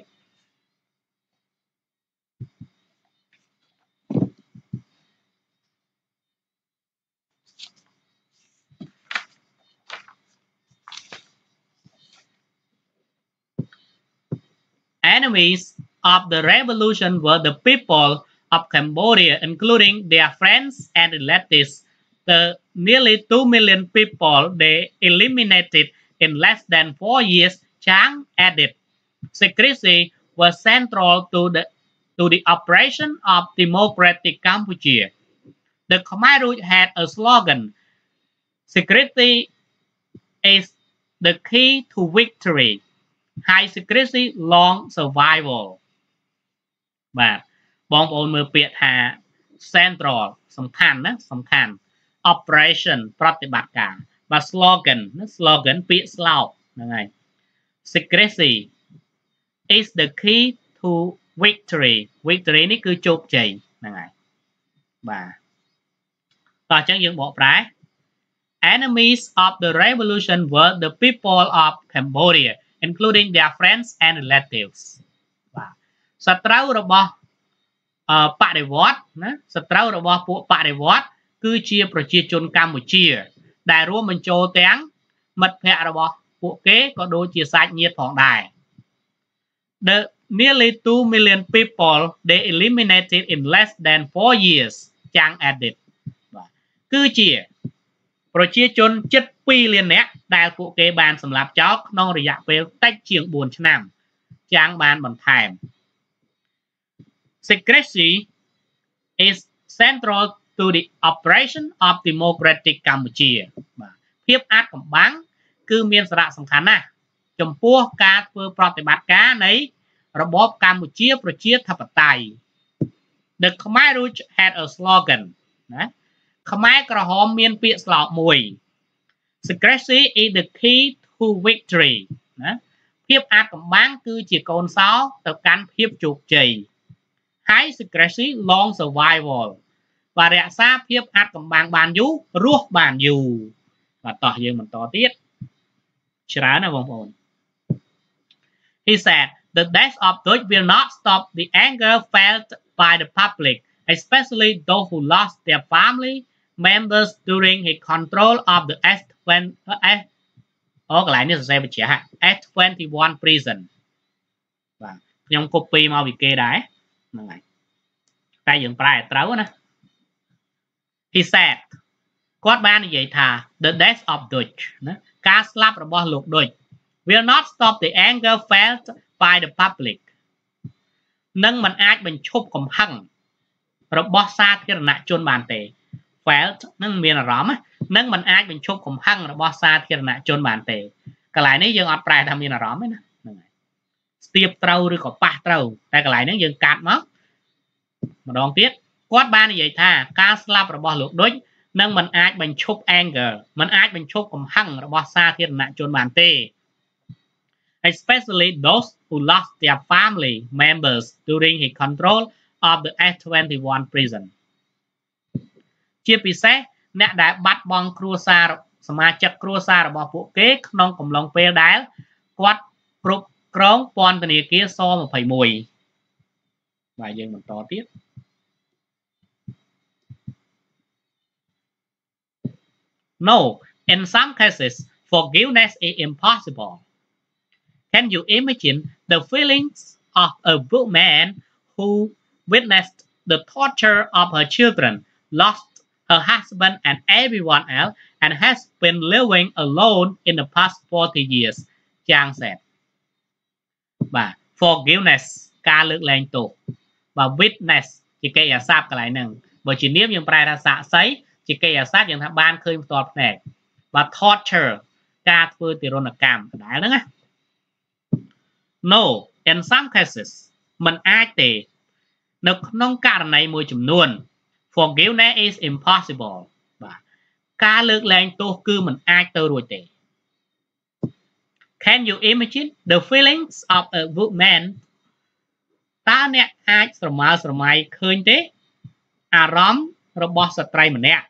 Enemies of the revolution were the people of Cambodia, including their friends and relatives. The nearly 2 million people they eliminated in less than 4 years, Chang added. Secrecy was central to the operation of democratic Cambodia. The Khmer Rouge had a slogan, secrecy is the key to victory. High secrecy long survival បាទបងប្អូនមើលពាក្យថា central សំខាន់ណាសំខាន់ operation ប្រតិបត្តិការបាទ slogan ណា slogan ពាក្យស្លោកហ្នឹងហើយ secrecy is the key to victory victory នេះគឺជោគជ័យហ្នឹងហើយបាទតោះអញ្ចឹងយើងបកប្រែ Enemies of the revolution were the people of Cambodia including their friends and relatives បាទសត្រូវរបស់បដិវត្តណាសត្រូវរបស់ពួកបដិវត្តគឺជាប្រជាជនកម្ពុជាដែលរួមបញ្ចូលទាំងមិត្តភ័ក្តិរបស់ពួកគេក៏ដូចជាសាច់ញាតិផងដែរ The nearly 2 million people they eliminated in less than 4 years Chang added បាទគឺជាប្រជាជនជិត 2 លាននាក់ដែលពួកគេបានសម្លាប់ចោលក្នុងរយៈពេលតិចជាង 4 ឆ្នាំចាងបានបន្ថែម Secrecy is central to the operation of democratic Cambodia បាទភាពអាថ៌កំបាំងគឺមានសារៈសំខាន់ណាស់ចំពោះការធ្វើប្រតិបត្តិការនៃរបបកម្ពុជាប្រជាធិបតេយ្យ The Khmer Rouge had a slogan ណាខ្មែរក្រហមមានពាក្យស្លោកមួយ Secrecy is the key to victory ណាភាពអាថ៌កំបាំងគឺជាកូនសោទៅកាន់ភាពជោគជ័យ High secrecy long survival បាទរក្សាភាពអាថ៌កំបាំងបានយូររស់បានយូរបាទតោះយើងបន្តទៀតច្រើនណាបងប្អូន He said the death of Dutch will not stop the anger felt by the public especially those who lost their family members during his control of the S20 កន្លែងនេះសរសេរបញ្ជាក់ S21 prison បាទខ្ញុំ copy មកពីគេដែរហ្នឹងហើយតែយើងប្រែឲ្យត្រូវណា He said គាត់បាននិយាយថា the death of Dutch ណាការស្លាប់របស់លោក Dutch will not stop the anger felt by the public នឹងមិនអាចបញ្ឈប់កំហឹងរបស់សាធារណជនបានទេ felt នឹងមានអារម្មណ៍នឹងមិនអាចបញ្ឈប់កំហឹងរបស់សាធារណជនបានទេកន្លែងនេះយើងអត់ប្រែថាមានអារម្មណ៍ទេណាហ្នឹងហើយស្ទាបត្រូវឬក៏ប៉ះត្រូវតែកន្លែងហ្នឹងយើងកាត់មកម្ដងទៀតគាត់បាននិយាយថាការស្លាប់របស់លោកដូចនឹងមិនអាចបញ្ឈប់ anger មិនអាចបញ្ឈប់កំហឹងរបស់សាធារណជនបានទេ especially those who lost their family members during his control of the S21 prison ជាពិសេសអ្នកដែលបាត់បង់គ្រួសារសមាជិកគ្រួសាររបស់ពួកគេក្នុងកំឡុងពេលដែលគាត់គ្រប់គ្រងពន្ធនាគារស-21បាទយើងបន្តទៀត No in some cases forgiveness is impossible Can you imagine the feelings of a woman who witnessed the torture of her children, lost her husband and everyone else, and has been living alone in the past 40 years? Chang said. បាទ forgiveness ការលើកលែងទោសបាទ witness ជាកិរិយាសព្ទកន្លែងហ្នឹងបើជានាមយើងប្រែថាសាក្សីជាកិរិយាសព្ទយើងថាបានឃើញផ្ទាល់ភ្នែកបាទ torture ការធ្វើទារុណកម្មដដែលហ្នឹងណាNo in some cases មិនអាចទេនៅក្នុងករណីមួយចំនួន forgiveness is impossible បាទការលើកលែងទោសគឺមិនអាចទៅរួចទេ Can you imagine the feelings of a woman ta nè ai sờ mai khơi thế à róm robot stray mà nè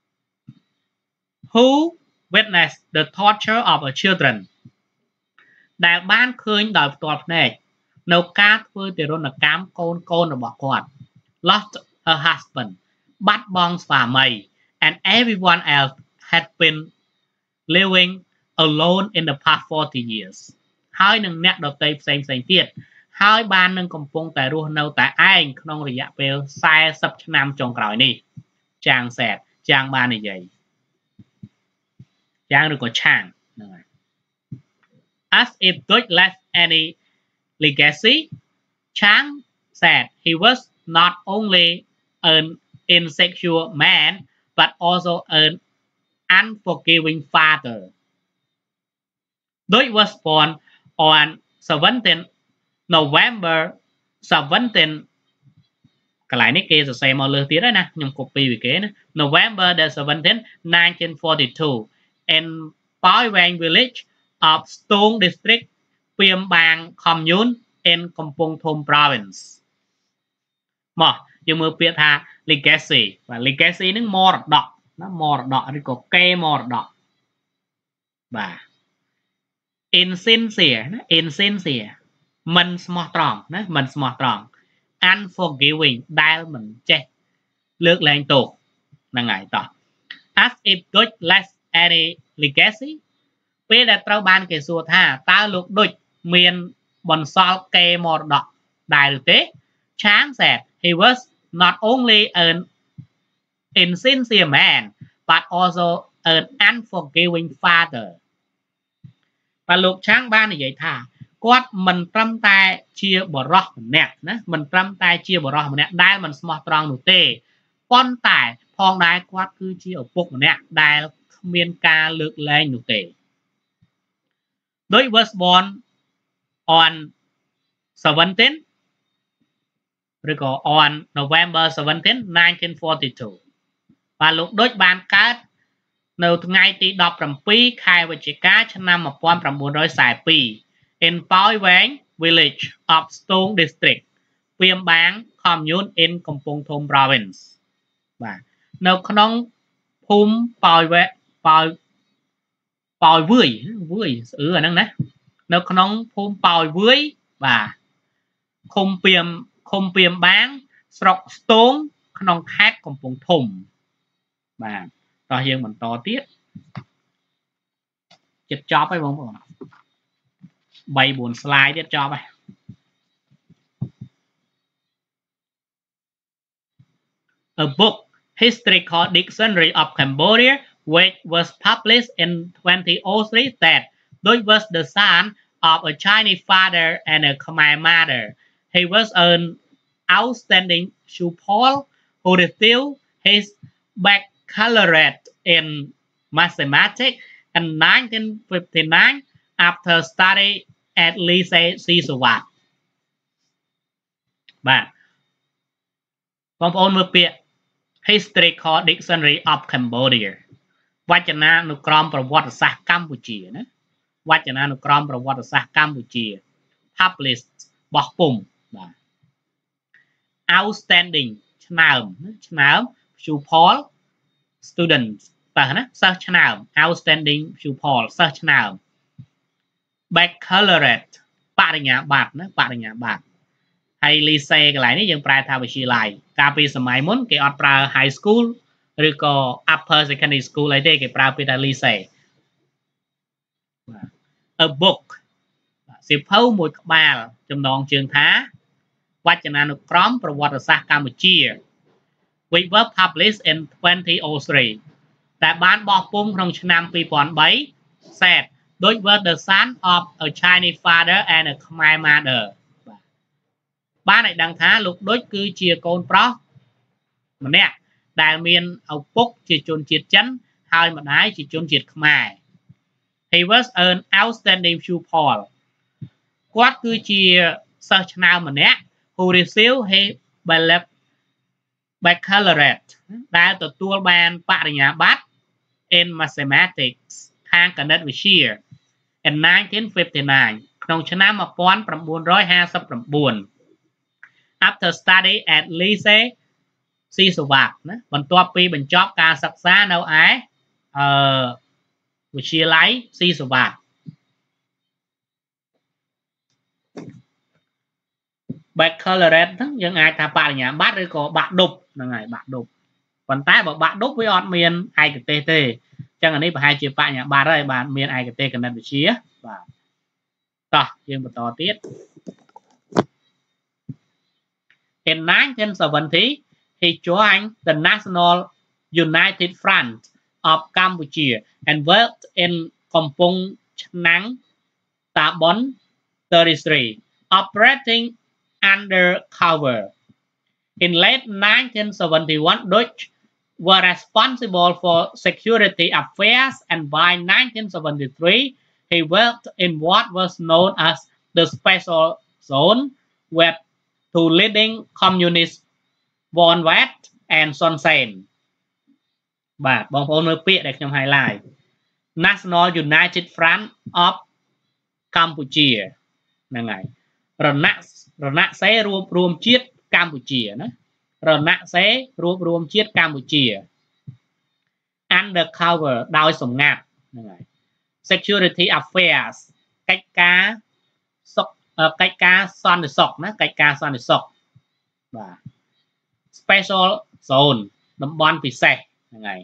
who witnessed the torture of a children ដែលបានឃើញដោយផ្ទាល់ភ្នែកនៅការធ្វើទារុណកម្មកូនរបស់គាត់ lost her husband បាត់បង់ស្វាមី and everyone else had been living alone in the past 40 years ហើយនឹងអ្នកដទៃផ្សេងទៀតហើយបាននឹងកំពុងតែរស់នៅតែឯងក្នុងរយៈពេល40ឆ្នាំចុងក្រោយនេះចាងសែតចាងបាននិយាយចាងឬក៏ឆាងហ្នឹងហើយ as if Dutch left any legacy Chang said he was not only an insecure man but also an unforgiving father Dutch was born on 17 November 17 កន្លែងនេះគេសរសេរមកលើទៀតហើយណាខ្ញុំ copy ពីគេណា November the 17 1942 in Poi Wang village of Stone district ពីមបាង commune in កំពង់ធំ province មកយើងមើលពាក្យថា legacy បាទ legacy ហ្នឹងមរតកណាមរតកឬក៏កេរមរតកបាទ insincere ណា insincere មិនស្មោះត្រង់ណាមិនស្មោះត្រង់ unforgiving ដែលមិនចេះលើកលែងទោសហ្នឹងហើយតោះ as if Dutch left any legacy ពេលដែលត្រូវបានគេសួរថាតើលោកដូចមានបន្សល់កេរមរតកដែរឬទេ Chang said he was not only an insincere man but also an unforgiving father បាទលោកឆាងបាននិយាយថាគាត់មិនត្រឹមតែជាបរិសម្នាក់ណាមិនត្រឹមតែជាបរិសម្នាក់ដែលមិនស្មោះត្រង់នោះទេប៉ុន្តែផងដែរគាត់គឺជាឪពុកម្នាក់ដែលគ្មានការលើកលែងនោះទេ Dutch was born on 17 ឬក៏ on November 17 1942 បាទលោកដូចបានកើតនៅថ្ងៃទី17ខែវិច្ឆិកាឆ្នាំ1942 in Poi Wang village of Stone district ពីមបាង commune in កំពង់ធំ province បាទនៅក្នុងភូមិប៉ោយវើយស្អឺអាហ្នឹងណានៅក្នុងភូមិប៉ោយវើយបាទឃុំពីមបាងស្រុកស្ទងក្នុងខេត្តកំពង់ធំបាទតោះយើងបន្តទៀតចិត្តចប់ហើយបងប្អូន 3-4 slide ទៀតចប់ហើយ A book Historical Dictionary of Cambodia which was published in 2003 that Dutch was the son of a Chinese father and a Khmer mother. He was an outstanding pupil who received his baccalaureate in mathematics in 1959 after study at Lycée Sisawat បាទបងប្អូនមើលពាក្យ Historical Dictionary of Cambodia វចនានុក្រមប្រវត្តិសាស្ត្រកម្ពុជាណាវចនានុក្រមប្រវត្តិសាស្ត្រកម្ពុជា Published បោះពុម្ពបាទ Outstanding ឆ្នើម pupil student បាទណាសិស្សឆ្នើម Outstanding pupil សិស្សឆ្នើម Baccalaureate បរិញ្ញាបត្រណាបរិញ្ញាបត្រហើយ lycée កន្លែងនេះយើងប្រែថាវិទ្យាល័យកាលពីសម័យមុនគេអត់ប្រើ high school ឬក៏ upper secondary school អីទេគេប្រើពាក្យថា lycée A book សៀវភៅមួយក្បាលចំណងជើងថាវចនានុក្រមប្រវត្តិសាស្ត្រកម្ពុជា which were published in 2003 តែបានបោះពុម្ពក្នុងឆ្នាំ 2003 said Dutch was the son of a Chinese father and a Khmer mother បានឲ្យដឹងថាលោកដូចគឺជាកូនប្រុសម្នាក់ដែលមានឪពុកជាជនជាតិចិនហើយម្ដាយជាជនជាតិខ្មែរ He was an outstanding pupil គាត់គឺជាសិស្សឆ្នើមម្នាក់ who received his baccalaureate ដែលទទួលបានបរិញ្ញាបត្រ in mathematics ខាងគណិតវិទ្យា in 1959 ក្នុងឆ្នាំ 1959 after study at Lycée Si Sawat ណាបន្ទាប់ពីបញ្ចប់ការសិក្សានៅឯវិទ្យាល័យ Si Sawat baccalaureate ហ្នឹងយើងអាចថាបរិញ្ញាបត្រឬក៏បាក់ឌុបហ្នឹងហើយបាក់ឌុបប៉ុន្តែបើបាក់ឌុបវាអត់មានឯកទេសទេអញ្ចឹងអានេះប្រហែលជាបរិញ្ញាបត្រហើយបាទមានឯកទេសគណិតវិទ្យាបាទតោះយើងបន្តទៀត In 1970 he joined the National United Front of Cambodia and worked in Kampong Chnang Tabon 33 operating undercover. In late 1971, Dutch were responsible for security affairs, and by 1973, he worked in what was known as the Special Zone, where two leading communists, Von Wet and Son Sen. បាទបងប្អូនមើលពាក្យដែលខ្ញុំ highlight National United Front of Cambodia ហ្នឹងហើយរណសេរីរួមជាតិកម្ពុជាណារណសេរីរួមជាតិកម្ពុជា undercover ដោយសម្ងាត់ហ្នឹងហើយ security affairs កិច្ចការសន្តិសុខណាកិច្ចការសន្តិសុខបាទ special zone តំបន់ពិសេសហ្នឹងហើយ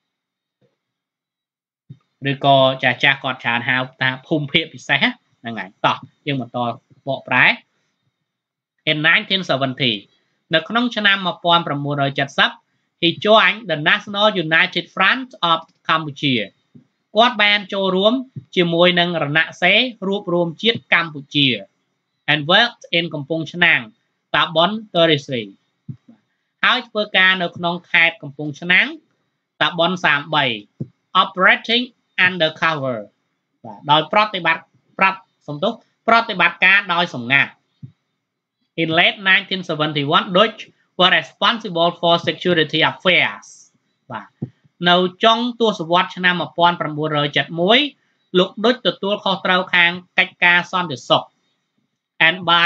ឬក៏ចាស់គាត់ច្រើនហៅថាភូមិភាគពិសេសហ្នឹងហើយតោះយើងបន្តបកប្រែ In 1970 នៅក្នុងឆ្នាំ 1970 he joined the National United Front of Cambodia គាត់បានចូលរួមជាមួយនឹងរណសេរីរួមជាតិកម្ពុជា and worked in កំពង់ឆ្នាំងតាបន33ហើយធ្វើការនៅក្នុងខេត្តកំពង់ឆ្នាំងតាបន33 operating undercover បាទដោយប្រតិបត្តិការដោយសម្ងាត់ In late 1971 Dutch were responsible for security affairs បាទនៅចុងទសវត្សរ៍ឆ្នាំ 1971 លោកឌុចទទួលខុសត្រូវខាងកិច្ចការសន្តិសុខ and by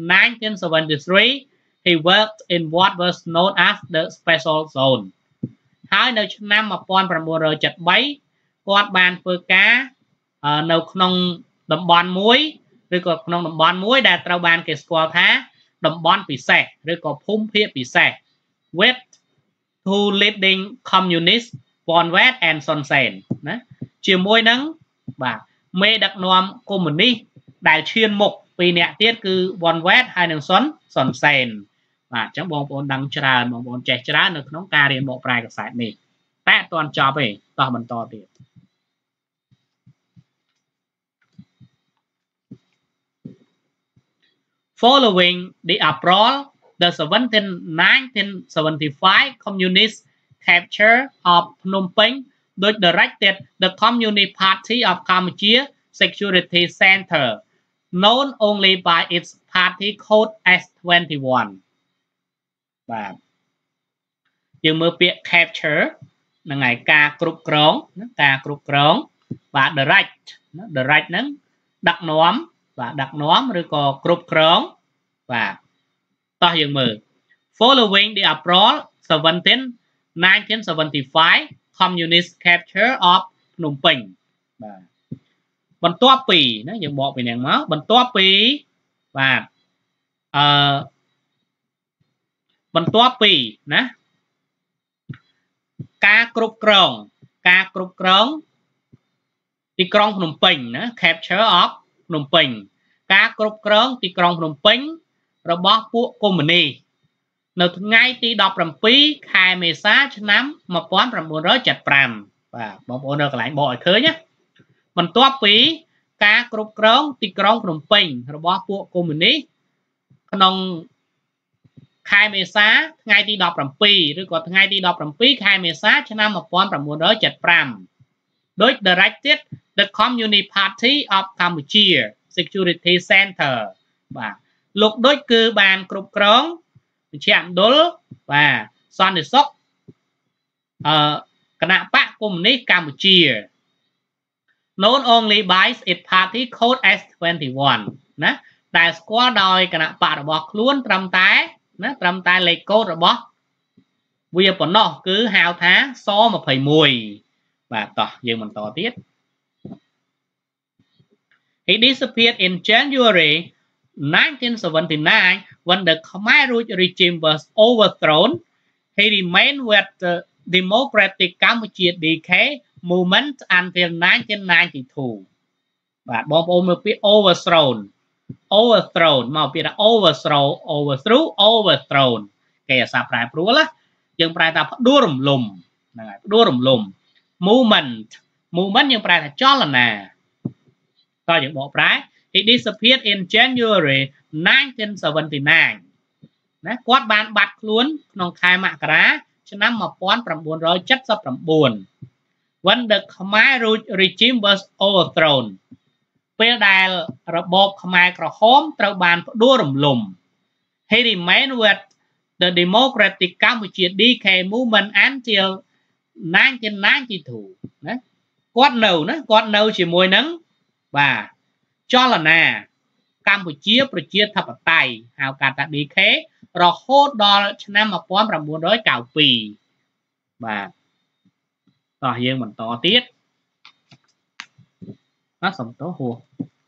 1973 he worked in what was known as the Special Zone ហើយនៅឆ្នាំ 1973 គាត់បានធ្វើការនៅក្នុងតំបន់មួយឬក៏ក្នុងតំបន់មួយដែលត្រូវបានគេស្គាល់ថាតំបន់ពិសេសឬក៏ភូមិភាគពិសេស with two leading communists Von Wet and Son Sen ណាជាមួយនឹងបាទមេដឹកនាំកុម្មុយនីសដែលឈានមុខពីរនាក់ទៀតគឺ Von Wet ហើយនិង Son Sen បាទអញ្ចឹងបងប្អូនដឹងច្រើនបងប្អូនចេះច្រើននៅក្នុងការរៀនបកប្រែកាសែតនេះតែអត់ទាន់ចប់ទេតោះបន្តទៀត Following the uproar, the 1975 communist capture of Phnom Penh, Dutch directed the Communist Party of Cambodia Security Center, known only by its party code S21. បាទយើងមើលពាក្យ capture ហ្នឹងហើយការគ្រប់គ្រងបាទ direct ហ្នឹងដឹកនាំបាទដឹកនាំឬក៏គ្រប់គ្រងបាទតោះយើងមើល Following the uproar 1975 communist capture of Phnom Penh បាទបន្ទាប់ពីណាយើងបកពីហ្នឹងមកបន្ទាប់ពីបាទបន្ទាប់ពីណាការគ្រប់គ្រងទីក្រុងភ្នំពេញណា capture of ភ្នំពេញការគ្រប់គ្រងទីក្រុងភ្នំពេញរបស់ពួកកុម្មុយនីសនៅថ្ងៃទី17ខែមេសាឆ្នាំ 1975 បាទបងប្អូននៅកន្លែងបកឲ្យឃើញណាបន្ទាប់ពីការគ្រប់គ្រងទីក្រុងភ្នំពេញរបស់ពួកកុម្មុយនីសក្នុងខែមេសាថ្ងៃទី17ឬក៏ថ្ងៃទី17ខែមេសាឆ្នាំ 1975 ដោយ directed the Communist Party of Cambodia Security Center បាទលោកដូចគឺបានគ្រប់គ្រងវិជ្ជាមណ្ឌលបាទសន្តិសុខគណៈបកកុម្មុយនីសកម្ពុជា known only by its party code S21 ណាដែលស្គាល់ដោយគណៈបករបស់ខ្លួនត្រឹមតែ nó trầm tai lấy code rồi bó bây giờ bọn nó cứ hào thá so mà phải mùi và tỏ dương mình tỏ tiết. He disappeared in January 1979 when the Khmer Rouge regime was overthrown. He remained with the Democratic Cambodia DK movement until 1992. Và bom ôm một biết overthrown mà biết là overthrown cái sao phải pro là nhưng phải ta đua rùm lùm movement nhưng phải là cho là nè coi những bộ trái. He disappeared in January 1979 ណាគាត់បានបាត់ខ្លួនក្នុងខែមករាឆ្នាំ1979 when the Khmer Rouge regime was overthrown ពេលដែលរបបខ្មែរក្រហមត្រូវបានផ្ដួលរំលំ He remained with the Democratic Cambodia DK movement until 1992 ណាគាត់នៅជាមួយនឹងបាទចលនាកម្ពុជាប្រជាធិបតេយ្យហៅកាត់ថា DK រហូតដល់ឆ្នាំ1992បាទតោះយើងបន្តទៀតសំទោសហួរ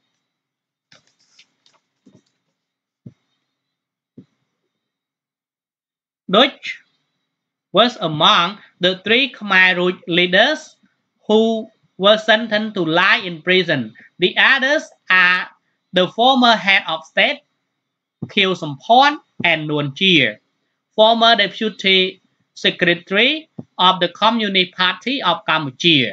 Deutsch was among the 3 Khmer Rouge leaders who were sentenced to lie in prison. The others are the former head of state, Khieu Samphan and Nuon Chea, former deputy secretary of the Communist Party of Cambodia.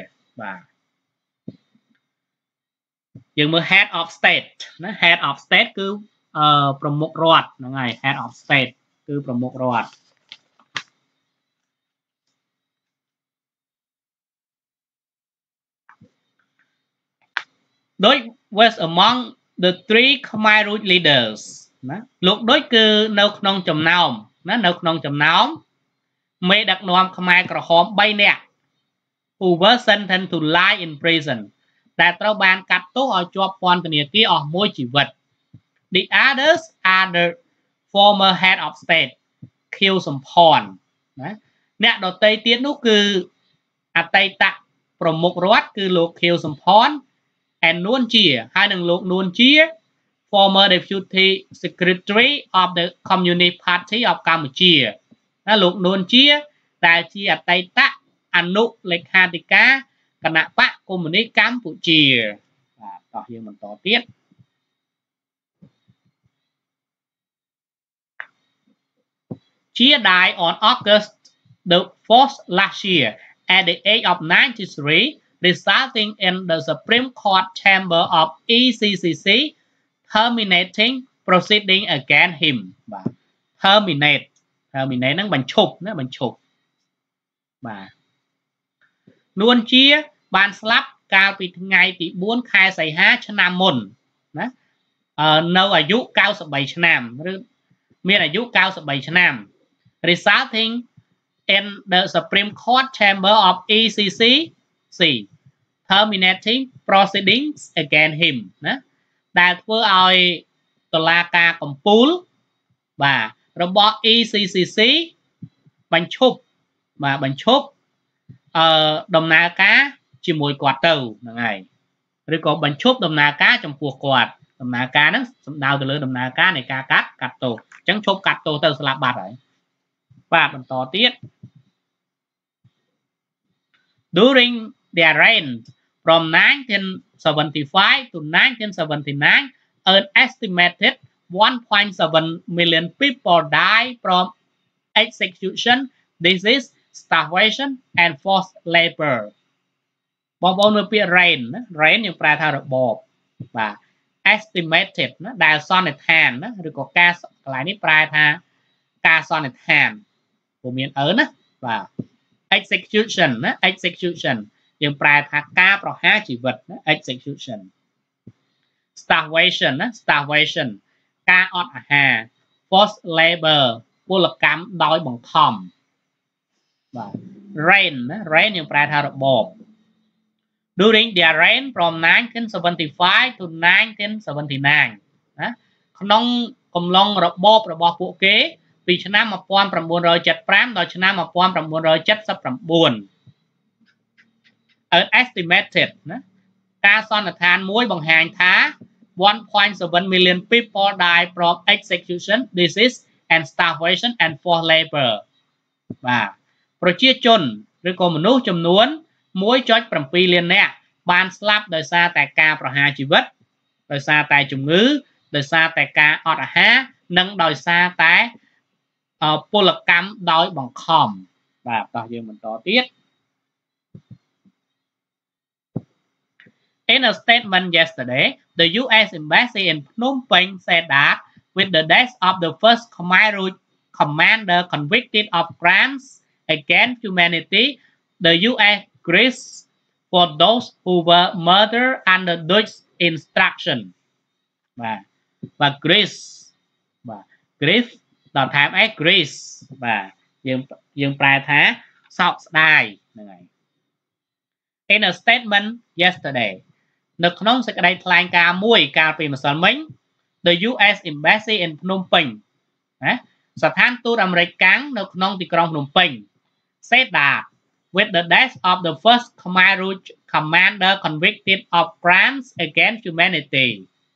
យើងមើល head of state ណា head of state គឺប្រមុខរដ្ឋហ្នឹងហើយ head of state គឺប្រមុខរដ្ឋដូច was among the 3 Khmer Rouge leaders ណាលោកដូចគឺនៅក្នុងចំណោមណានៅក្នុងចំណោមមេដឹកនាំខ្មែរក្រហម3នាក់ who were sentenced to lie in prison ដែលត្រូវបានកាត់ទោសឲ្យជាប់ពន្ធនាគារអស់មួយជីវិត The others are the former head of state Khieu Samphan ណាអ្នកដទៃទៀតនោះគឺអតីតប្រមុខរដ្ឋគឺលោក Khieu Samphan and Nuon Chea ហើយនឹងលោក Nuon Chea former deputy secretary of the Communist Party of Cambodia ណាលោក Nuon Chea ដែលជាអតីតអនុលេខាធិការគណៈបកកុម្មុយនីសកម្ពុជាបាទតោះយើងបន្តទៀតChea died on August the 4th last year at the age of 93 resulting in the Supreme Court chamber of ECCC terminating proceeding against him បាទ terminate ហ្នឹងបញ្ឈប់ណាបញ្ឈប់បាទ Nuon Chea បានស្លាប់កាលពីថ្ងៃទី4ខែសីហាឆ្នាំមុនណានៅអាយុ93ឆ្នាំឬមានអាយុ93ឆ្នាំ resulting in the Supreme Court chamber of ECCC terminating proceedings against him ណាដែលធ្វើឲ្យតុលាការកំពូលបាទរបស់ ECCC បញ្ឈប់ដំណើរការជាមួយគាត់ទៅហ្នឹងហើយឬក៏បញ្ឈប់ដំណើរការចំពោះគាត់ដំណើរការហ្នឹងសំដៅទៅលើដំណើរការនៃការកាត់ទោសអញ្ចឹងឈប់កាត់ទោសទៅស្លាប់បាត់ហើយបាទបន្តទៀត During their reign from 1975 to 1979 an estimated 1.7 million people died from execution disease starvation and forced labor បងប្អូនមើលពាក្យ reign ណា reign យើងប្រែថារបបបាទ estimated ណាដែលសន្និដ្ឋានណាឬក៏ការកន្លែងនេះប្រែថាការសន្និដ្ឋានព្រោះមានណាបាទ execution ណា execution យើងប្រែថាការប្រហារជីវិតណា execution starvation ណា starvation ការអត់អាហារ forced labor ពលកម្មដោយបង្ខំបាទ reign ណា reign យើងប្រែថារបប during their reign from 1975 to 1979 ណាក្នុងកំឡុងរបបរបស់ពួកគេពីឆ្នាំ 1975 ដល់ឆ្នាំ 1979 estimated ណាការសន្និដ្ឋានមួយបង្ហាញថា 1.7 million people die from execution, disease and starvation and forced labor បាទប្រជាជនឬក៏មនុស្សចំនួន 1.7 លាននាក់បានស្លាប់ដោយសារតែការប្រហារជីវិតដោយសារតែជំងឺដោយសារតែការអត់អាហារនិងដោយសារតែពលកម្មដោយបង្ខំបាទតោះយើងបន្តទៀត In a statement yesterday, the U.S. Embassy in Phnom Penh said that with the death of the first Khmer Rouge commander convicted of crimes against humanity, the U.S. grieves for those who were murdered under Dutch instruction. បាទ grieves បាទ grief ដល់ថែមអី grieves បាទយើងប្រែថាសោកស្ដាយហ្នឹងហើយ In a statement yesterday នៅក្នុងសេចក្តីថ្លែងការណ៍មួយកាលពីម្សិលមិញ the U.S. Embassy in Phnom Penh ណាស្ថានទូតអាមេរិកកាំងនៅក្នុងទីក្រុងភ្នំពេញ said that with the death of the first Khmer Rouge commander convicted of crimes against humanity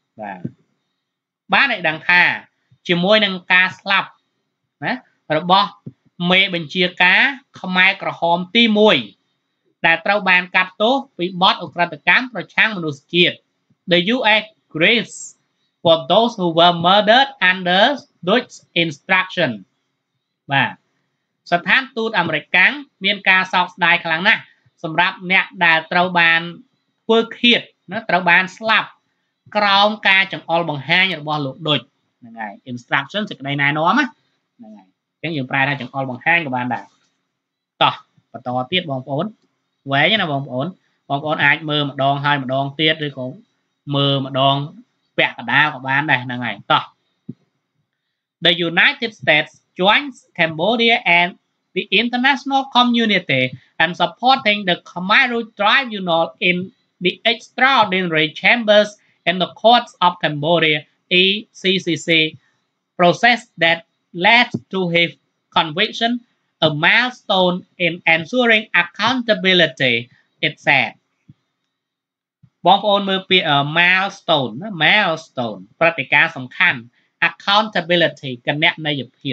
បានឲ្យដឹងថាជាមួយនឹងការស្លាប់ណារបស់មេបញ្ជាការខ្មែរក្រហមទី1ដែលត្រូវបានកាត់ទោសពីបទឧក្រិដ្ឋកម្មប្រឆាំងមនុស្សជាតិ The U.S. grieves for those who were murdered under Dutch instruction បាទស្ថានទូតអាមេរិកកាំងមានការសោកស្ដាយខ្លាំងណាស់សម្រាប់អ្នកដែលត្រូវបានធ្វើឃាតណាត្រូវបានស្លាប់ក្រោមការចង្អុលបង្ហាញរបស់លោកឌុចហ្នឹងហើយ instruction សេចក្តីណែនាំហ្នឹងហើយអញ្ចឹងយើងប្រែថាចង្អុលបង្ហាញក៏បានដែរតោះបន្តទៀតបងប្អូនវែងណាបងប្អូនអាចមើលម្ដងហើយម្ដងទៀតឬក៏មើលម្ដងពាក់កណ្ដាលក៏បានដែរហ្នឹងហើយតោះ The United States joins Cambodia and the international community and supporting the Khmer Rouge Tribunal in the extraordinary chambers in the courts of Cambodia ECCC process that led to his conviction, a milestone in ensuring accountability, it said. បងប្អូនមើលពាក្យ milestone ណា milestone ព្រឹត្តិការណ៍សំខាន់ accountability គណនេយ្យភាព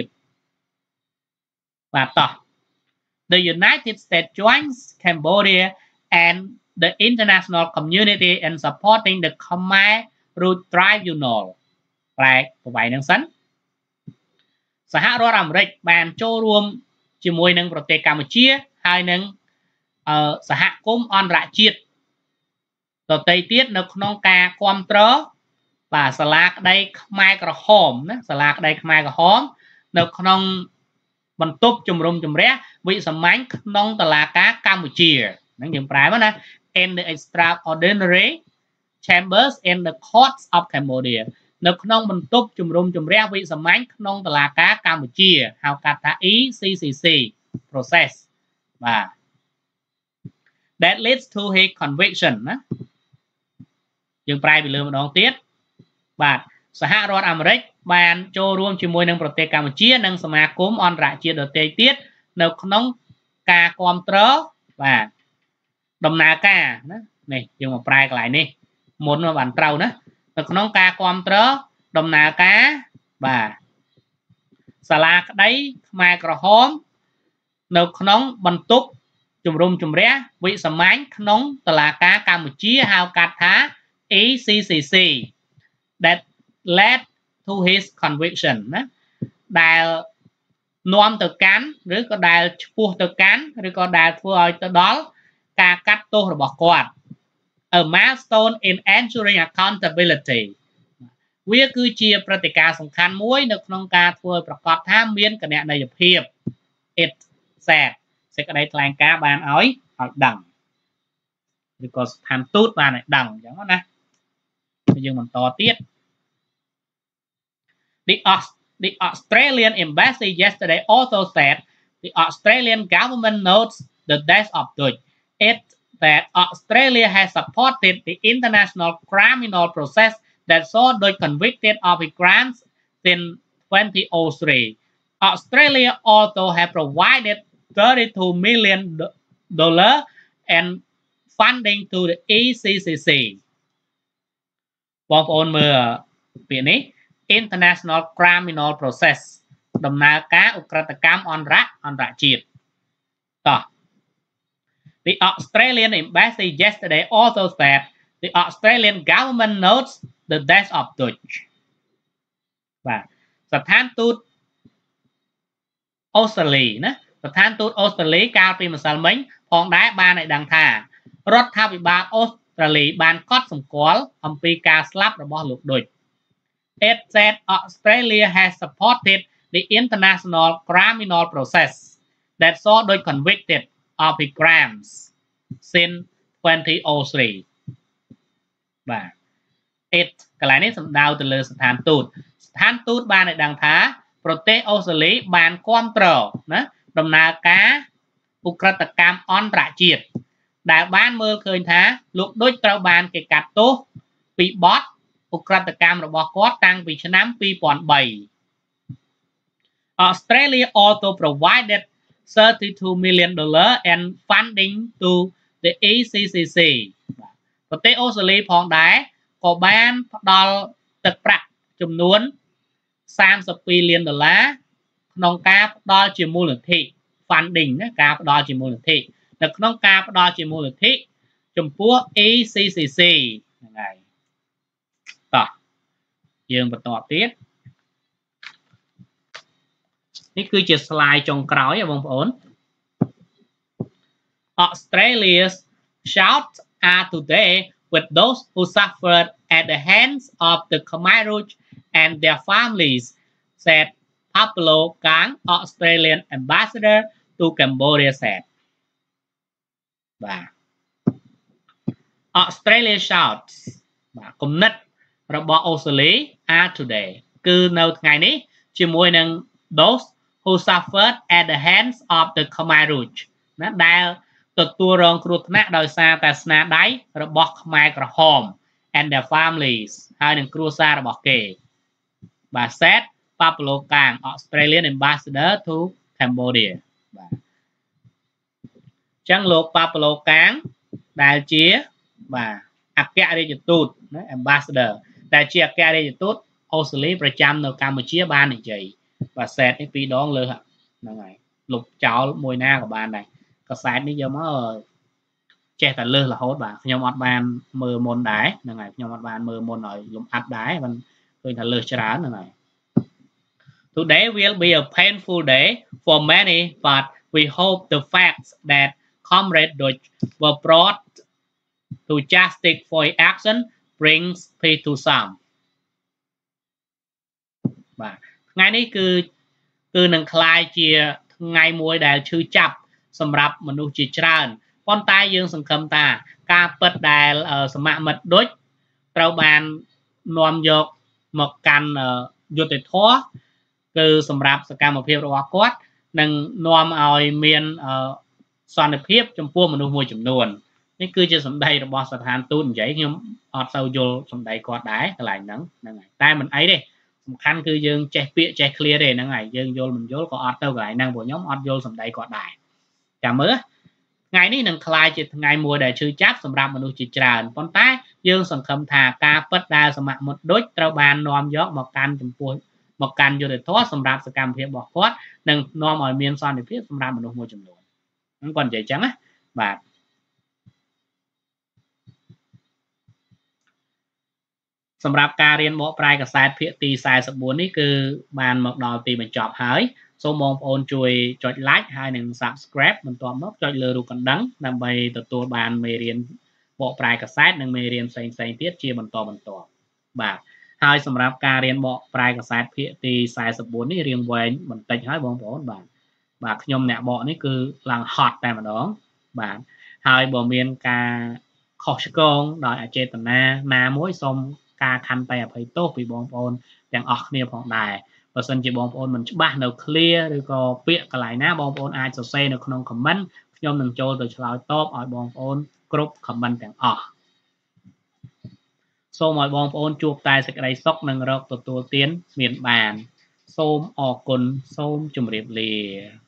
បាទតោះ The United States joins Cambodia and the international community in supporting the Khmer Rouge Tribunal ប្រែប្រវែងនឹងសិនសហរដ្ឋអាមេរិកបានចូលរួមជាមួយនឹងប្រទេសកម្ពុជាហើយនឹងសហគមន៍អន្តរជាតិដទៃទៀតនៅក្នុងការគ្រប់គ្រងបាទសាលាក្តីខ្មែរក្រហមណាសាលាក្តីខ្មែរក្រហមនៅក្នុងបន្ទប់ជំរំជម្រះវិសាមញ្ញក្នុងតុលាការកម្ពុជាហ្នឹងយើងប្រែមកណា in the extraordinary chambers in the courts of Cambodia នៅក្នុងបន្ទប់ជំរំជម្រះវិសាមញ្ញក្នុងតុលាការកម្ពុជាហៅកាត់ថា ECCC process បាទ that leads to his conviction ណាយើងប្រែពីលើម្ដងទៀតបាទសហរដ្ឋអាមេរិកបានចូលរួមជាមួយនឹងប្រទេសកម្ពុជានិងសមាគមអន្តរជាតិដទៃទៀតនៅក្នុងការគ្រប់គ្រងបាទដំណើរការណានេះយើងមកប្រែកន្លែងនេះមុនមកបានត្រូវណានៅក្នុងការគ្រប់គ្រងដំណើរការបាទសាលាក្តីខ្មែរក្រហមនៅក្នុងបន្ទប់ជំរំជម្រះវិសាមញ្ញក្នុងតុលាការកម្ពុជាហៅកាត់ថា ECCC that led to his conviction ណាដែលនាំទៅកាន់ឬក៏ដែលឈ្មោះទៅកាន់ឬក៏ដែលធ្វើឲ្យទៅដល់ការកាត់ទោសរបស់គាត់ a milestone in ensuring accountability វាគឺជាព្រឹត្តិការណ៍សំខាន់មួយនៅក្នុងការធ្វើប្រកាសថាមានគណនេយ្យភាព it said សេចក្តីថ្លែងការណ៍បានឲ្យដឹងឬក៏ស្ថានទូតបានឲ្យដឹងអញ្ចឹងណាយើងបន្តទៀត The Australian embassy yesterday also said the Australian government notes the death of Dutch. It that Australia has supported the international criminal process that saw Dutch convicted of his crimes in 2003. Australia also have provided $32 million and funding to the ECCC បងប្អូនមើលពាក្យនេះ International Criminal Process ដំណើរការឧក្រិដ្ឋកម្មអន្តរជាតិតោះ The Australian embassy yesterday also said the Australian government notes the death of Dutch បាទស្ថានទូតអូស្ត្រាលីណាស្ថានទូតអូស្ត្រាលីកាលពីម្សិលមិញផងដែរបានឲ្យដឹងថារដ្ឋាភិបាលអូស្ត្រាលីបានកត់សម្គាល់អំពីការស្លាប់របស់លោកឌុច It said Australia has supported the international criminal process that saw Dutch convicted of his crimes since 2003 បាទ It កន្លែងនេះសំដៅទៅលើស្ថានទូតបានឲ្យដឹងថាប្រទេសអូស្ត្រាលីបានគាំទ្រណាដំណើរការឧក្រិដ្ឋកម្មអន្តរជាតិដែលបានមើលឃើញថាលោកឌុចត្រូវបានគេកាត់ទោសពីបទឧក្រិដ្ឋកម្មរបស់គាត់តាំងពីឆ្នាំ2003 Australia also provided $32 million and funding to the ECCC ប្រទេសអូស្ត្រាលីផងដែរក៏បានផ្ដល់ទឹកប្រាក់ចំនួន$32 លានក្នុងការផ្ដល់ជាមូលនិធិ funding ណាការផ្ដល់ជាមូលនិធិនៅក្នុងការផ្ដល់ជាមូលនិធិចំពោះ ECCC ហ្នឹងហើយតោះយើងបន្តទៀតនេះគឺជា slide ចុងក្រោយបងប្អូន Australia's shouts are today with those who suffered at the hands of the Khmer Rouge and their families said Pablo Kang Australian ambassador to Cambodia said បាទ Australia shouts បាទគំនិតរបស់អូស្ត្រាលី are today គឺនៅថ្ងៃនេះជាមួយនឹង those who suffered at the hands of the Khmer Rouge ណាដែលទទួលរងគ្រោះថ្នាក់ដោយសារតែស្នាដៃរបស់ខ្មែរក្រហម and their families ហើយនឹងគ្រួសាររបស់គេបាទ said Pablo Kang Australian ambassador to Cambodia បាទចឹងលោក Pablo Kang ដែលជាបាទអគ្គរដ្ឋទូតណា ambassador ដែលជាអគ្គរដ្ឋទូតអូស្ត្រាលីប្រចាំនៅកម្ពុជាបាននិយាយបាទ set នេះ2ដងលើហ្នឹងហើយលុបចោលមួយណាក៏បានដែរកសែតនេះយកមកចេះតែលើសរហូតបាទខ្ញុំអត់បានមើលមុនដែរហ្នឹងហើយខ្ញុំអត់បានមើលមុនឲ្យលំអិតដែរមិនឃើញថាលើសច្រើនហ្នឹងហើយ Today will be a painful day for many but we hope the facts that Comrade Dutch were brought to justice for his action brings peace to some បាទថ្ងៃនេះគឺនឹងคล้ายជាថ្ងៃមួយដែលឈឺចាប់សម្រាប់មនុស្សជាច្រើនប៉ុន្តែយើងសង្ឃឹមថាការពិតដែលសមមិត្តដូចត្រូវបាននាំយកមកកាន់យុត្តិធម៌គឺសម្រាប់សកម្មភាពរបស់គាត់នឹងនាំឲ្យមានសន្តិភាពចំពោះមនុស្សមួយចំនួននេះគឺជាសម្ដីរបស់ស្ថានទូតនិយាយខ្ញុំអត់ទៅយល់សម្ដីគាត់ដែរកន្លែងហ្នឹងហើយតែមិនអីទេសំខាន់គឺយើងចេះពាក្យចេះ clear ទេហ្នឹងហើយយើងយល់មិនយល់ក៏អត់ទៅកន្លែងហ្នឹងព្រោះខ្ញុំអត់យល់សម្ដីគាត់ដែរចាំមើលថ្ងៃនេះនឹងคล้ายជាថ្ងៃមួយដែលឈឺចាប់សម្រាប់មនុស្សជាច្រើនប៉ុន្តែយើងសង្ឃឹមថាការពិតដែលសមមិត្តដូចត្រូវបាននាំយកមកកាន់ចំពោះមកកាន់យុត្តិធម៌សម្រាប់សកម្មភាពរបស់គាត់និងនាំឲ្យមានសន្តិភាពសម្រាប់មនុស្សមួយចំនួនហ្នឹងគាត់និយាយចឹងណាបាទសម្រាប់ការរៀនបកប្រែកាសែតភាគទី44នេះគឺបានមកដល់ទីបញ្ចប់ហើយសូមបងប្អូនជួយចុច like ហើយនិង subscribe បន្ទាប់មកចុចលើរូបកណ្ដឹងដើម្បីទទួលបានមេរៀនបកប្រែកាសែតនិងមេរៀនផ្សេងៗទៀតជាបន្តបាទហើយសម្រាប់ការរៀនបកប្រែកាសែតភាគទី44នេះរៀងវែងបន្តិចហើយបងប្អូនបាទខ្ញុំអ្នកបកនេះគឺឡើងហត់តែម្ដងបាទហើយបើមានការខុសឆ្គងដោយអចេតនាណាមួយសូមការខន្តីអភ័យទោសពីបងប្អូនទាំងអស់គ្នាផងដែរបើសិនជាបងប្អូនមិនច្បាស់នៅ clear ឬក៏ពាក្យកន្លែងណាបងប្អូនអាចសរសេរនៅក្នុង comment ខ្ញុំនឹងចូលទៅឆ្លើយតបឲ្យបងប្អូនគ្រប់ comment ទាំងអស់សូមឲ្យបងប្អូនជួបតែសេចក្តីសុខនិងរកទទួលទានមានបានសូមអរគុណសូមជម្រាបលា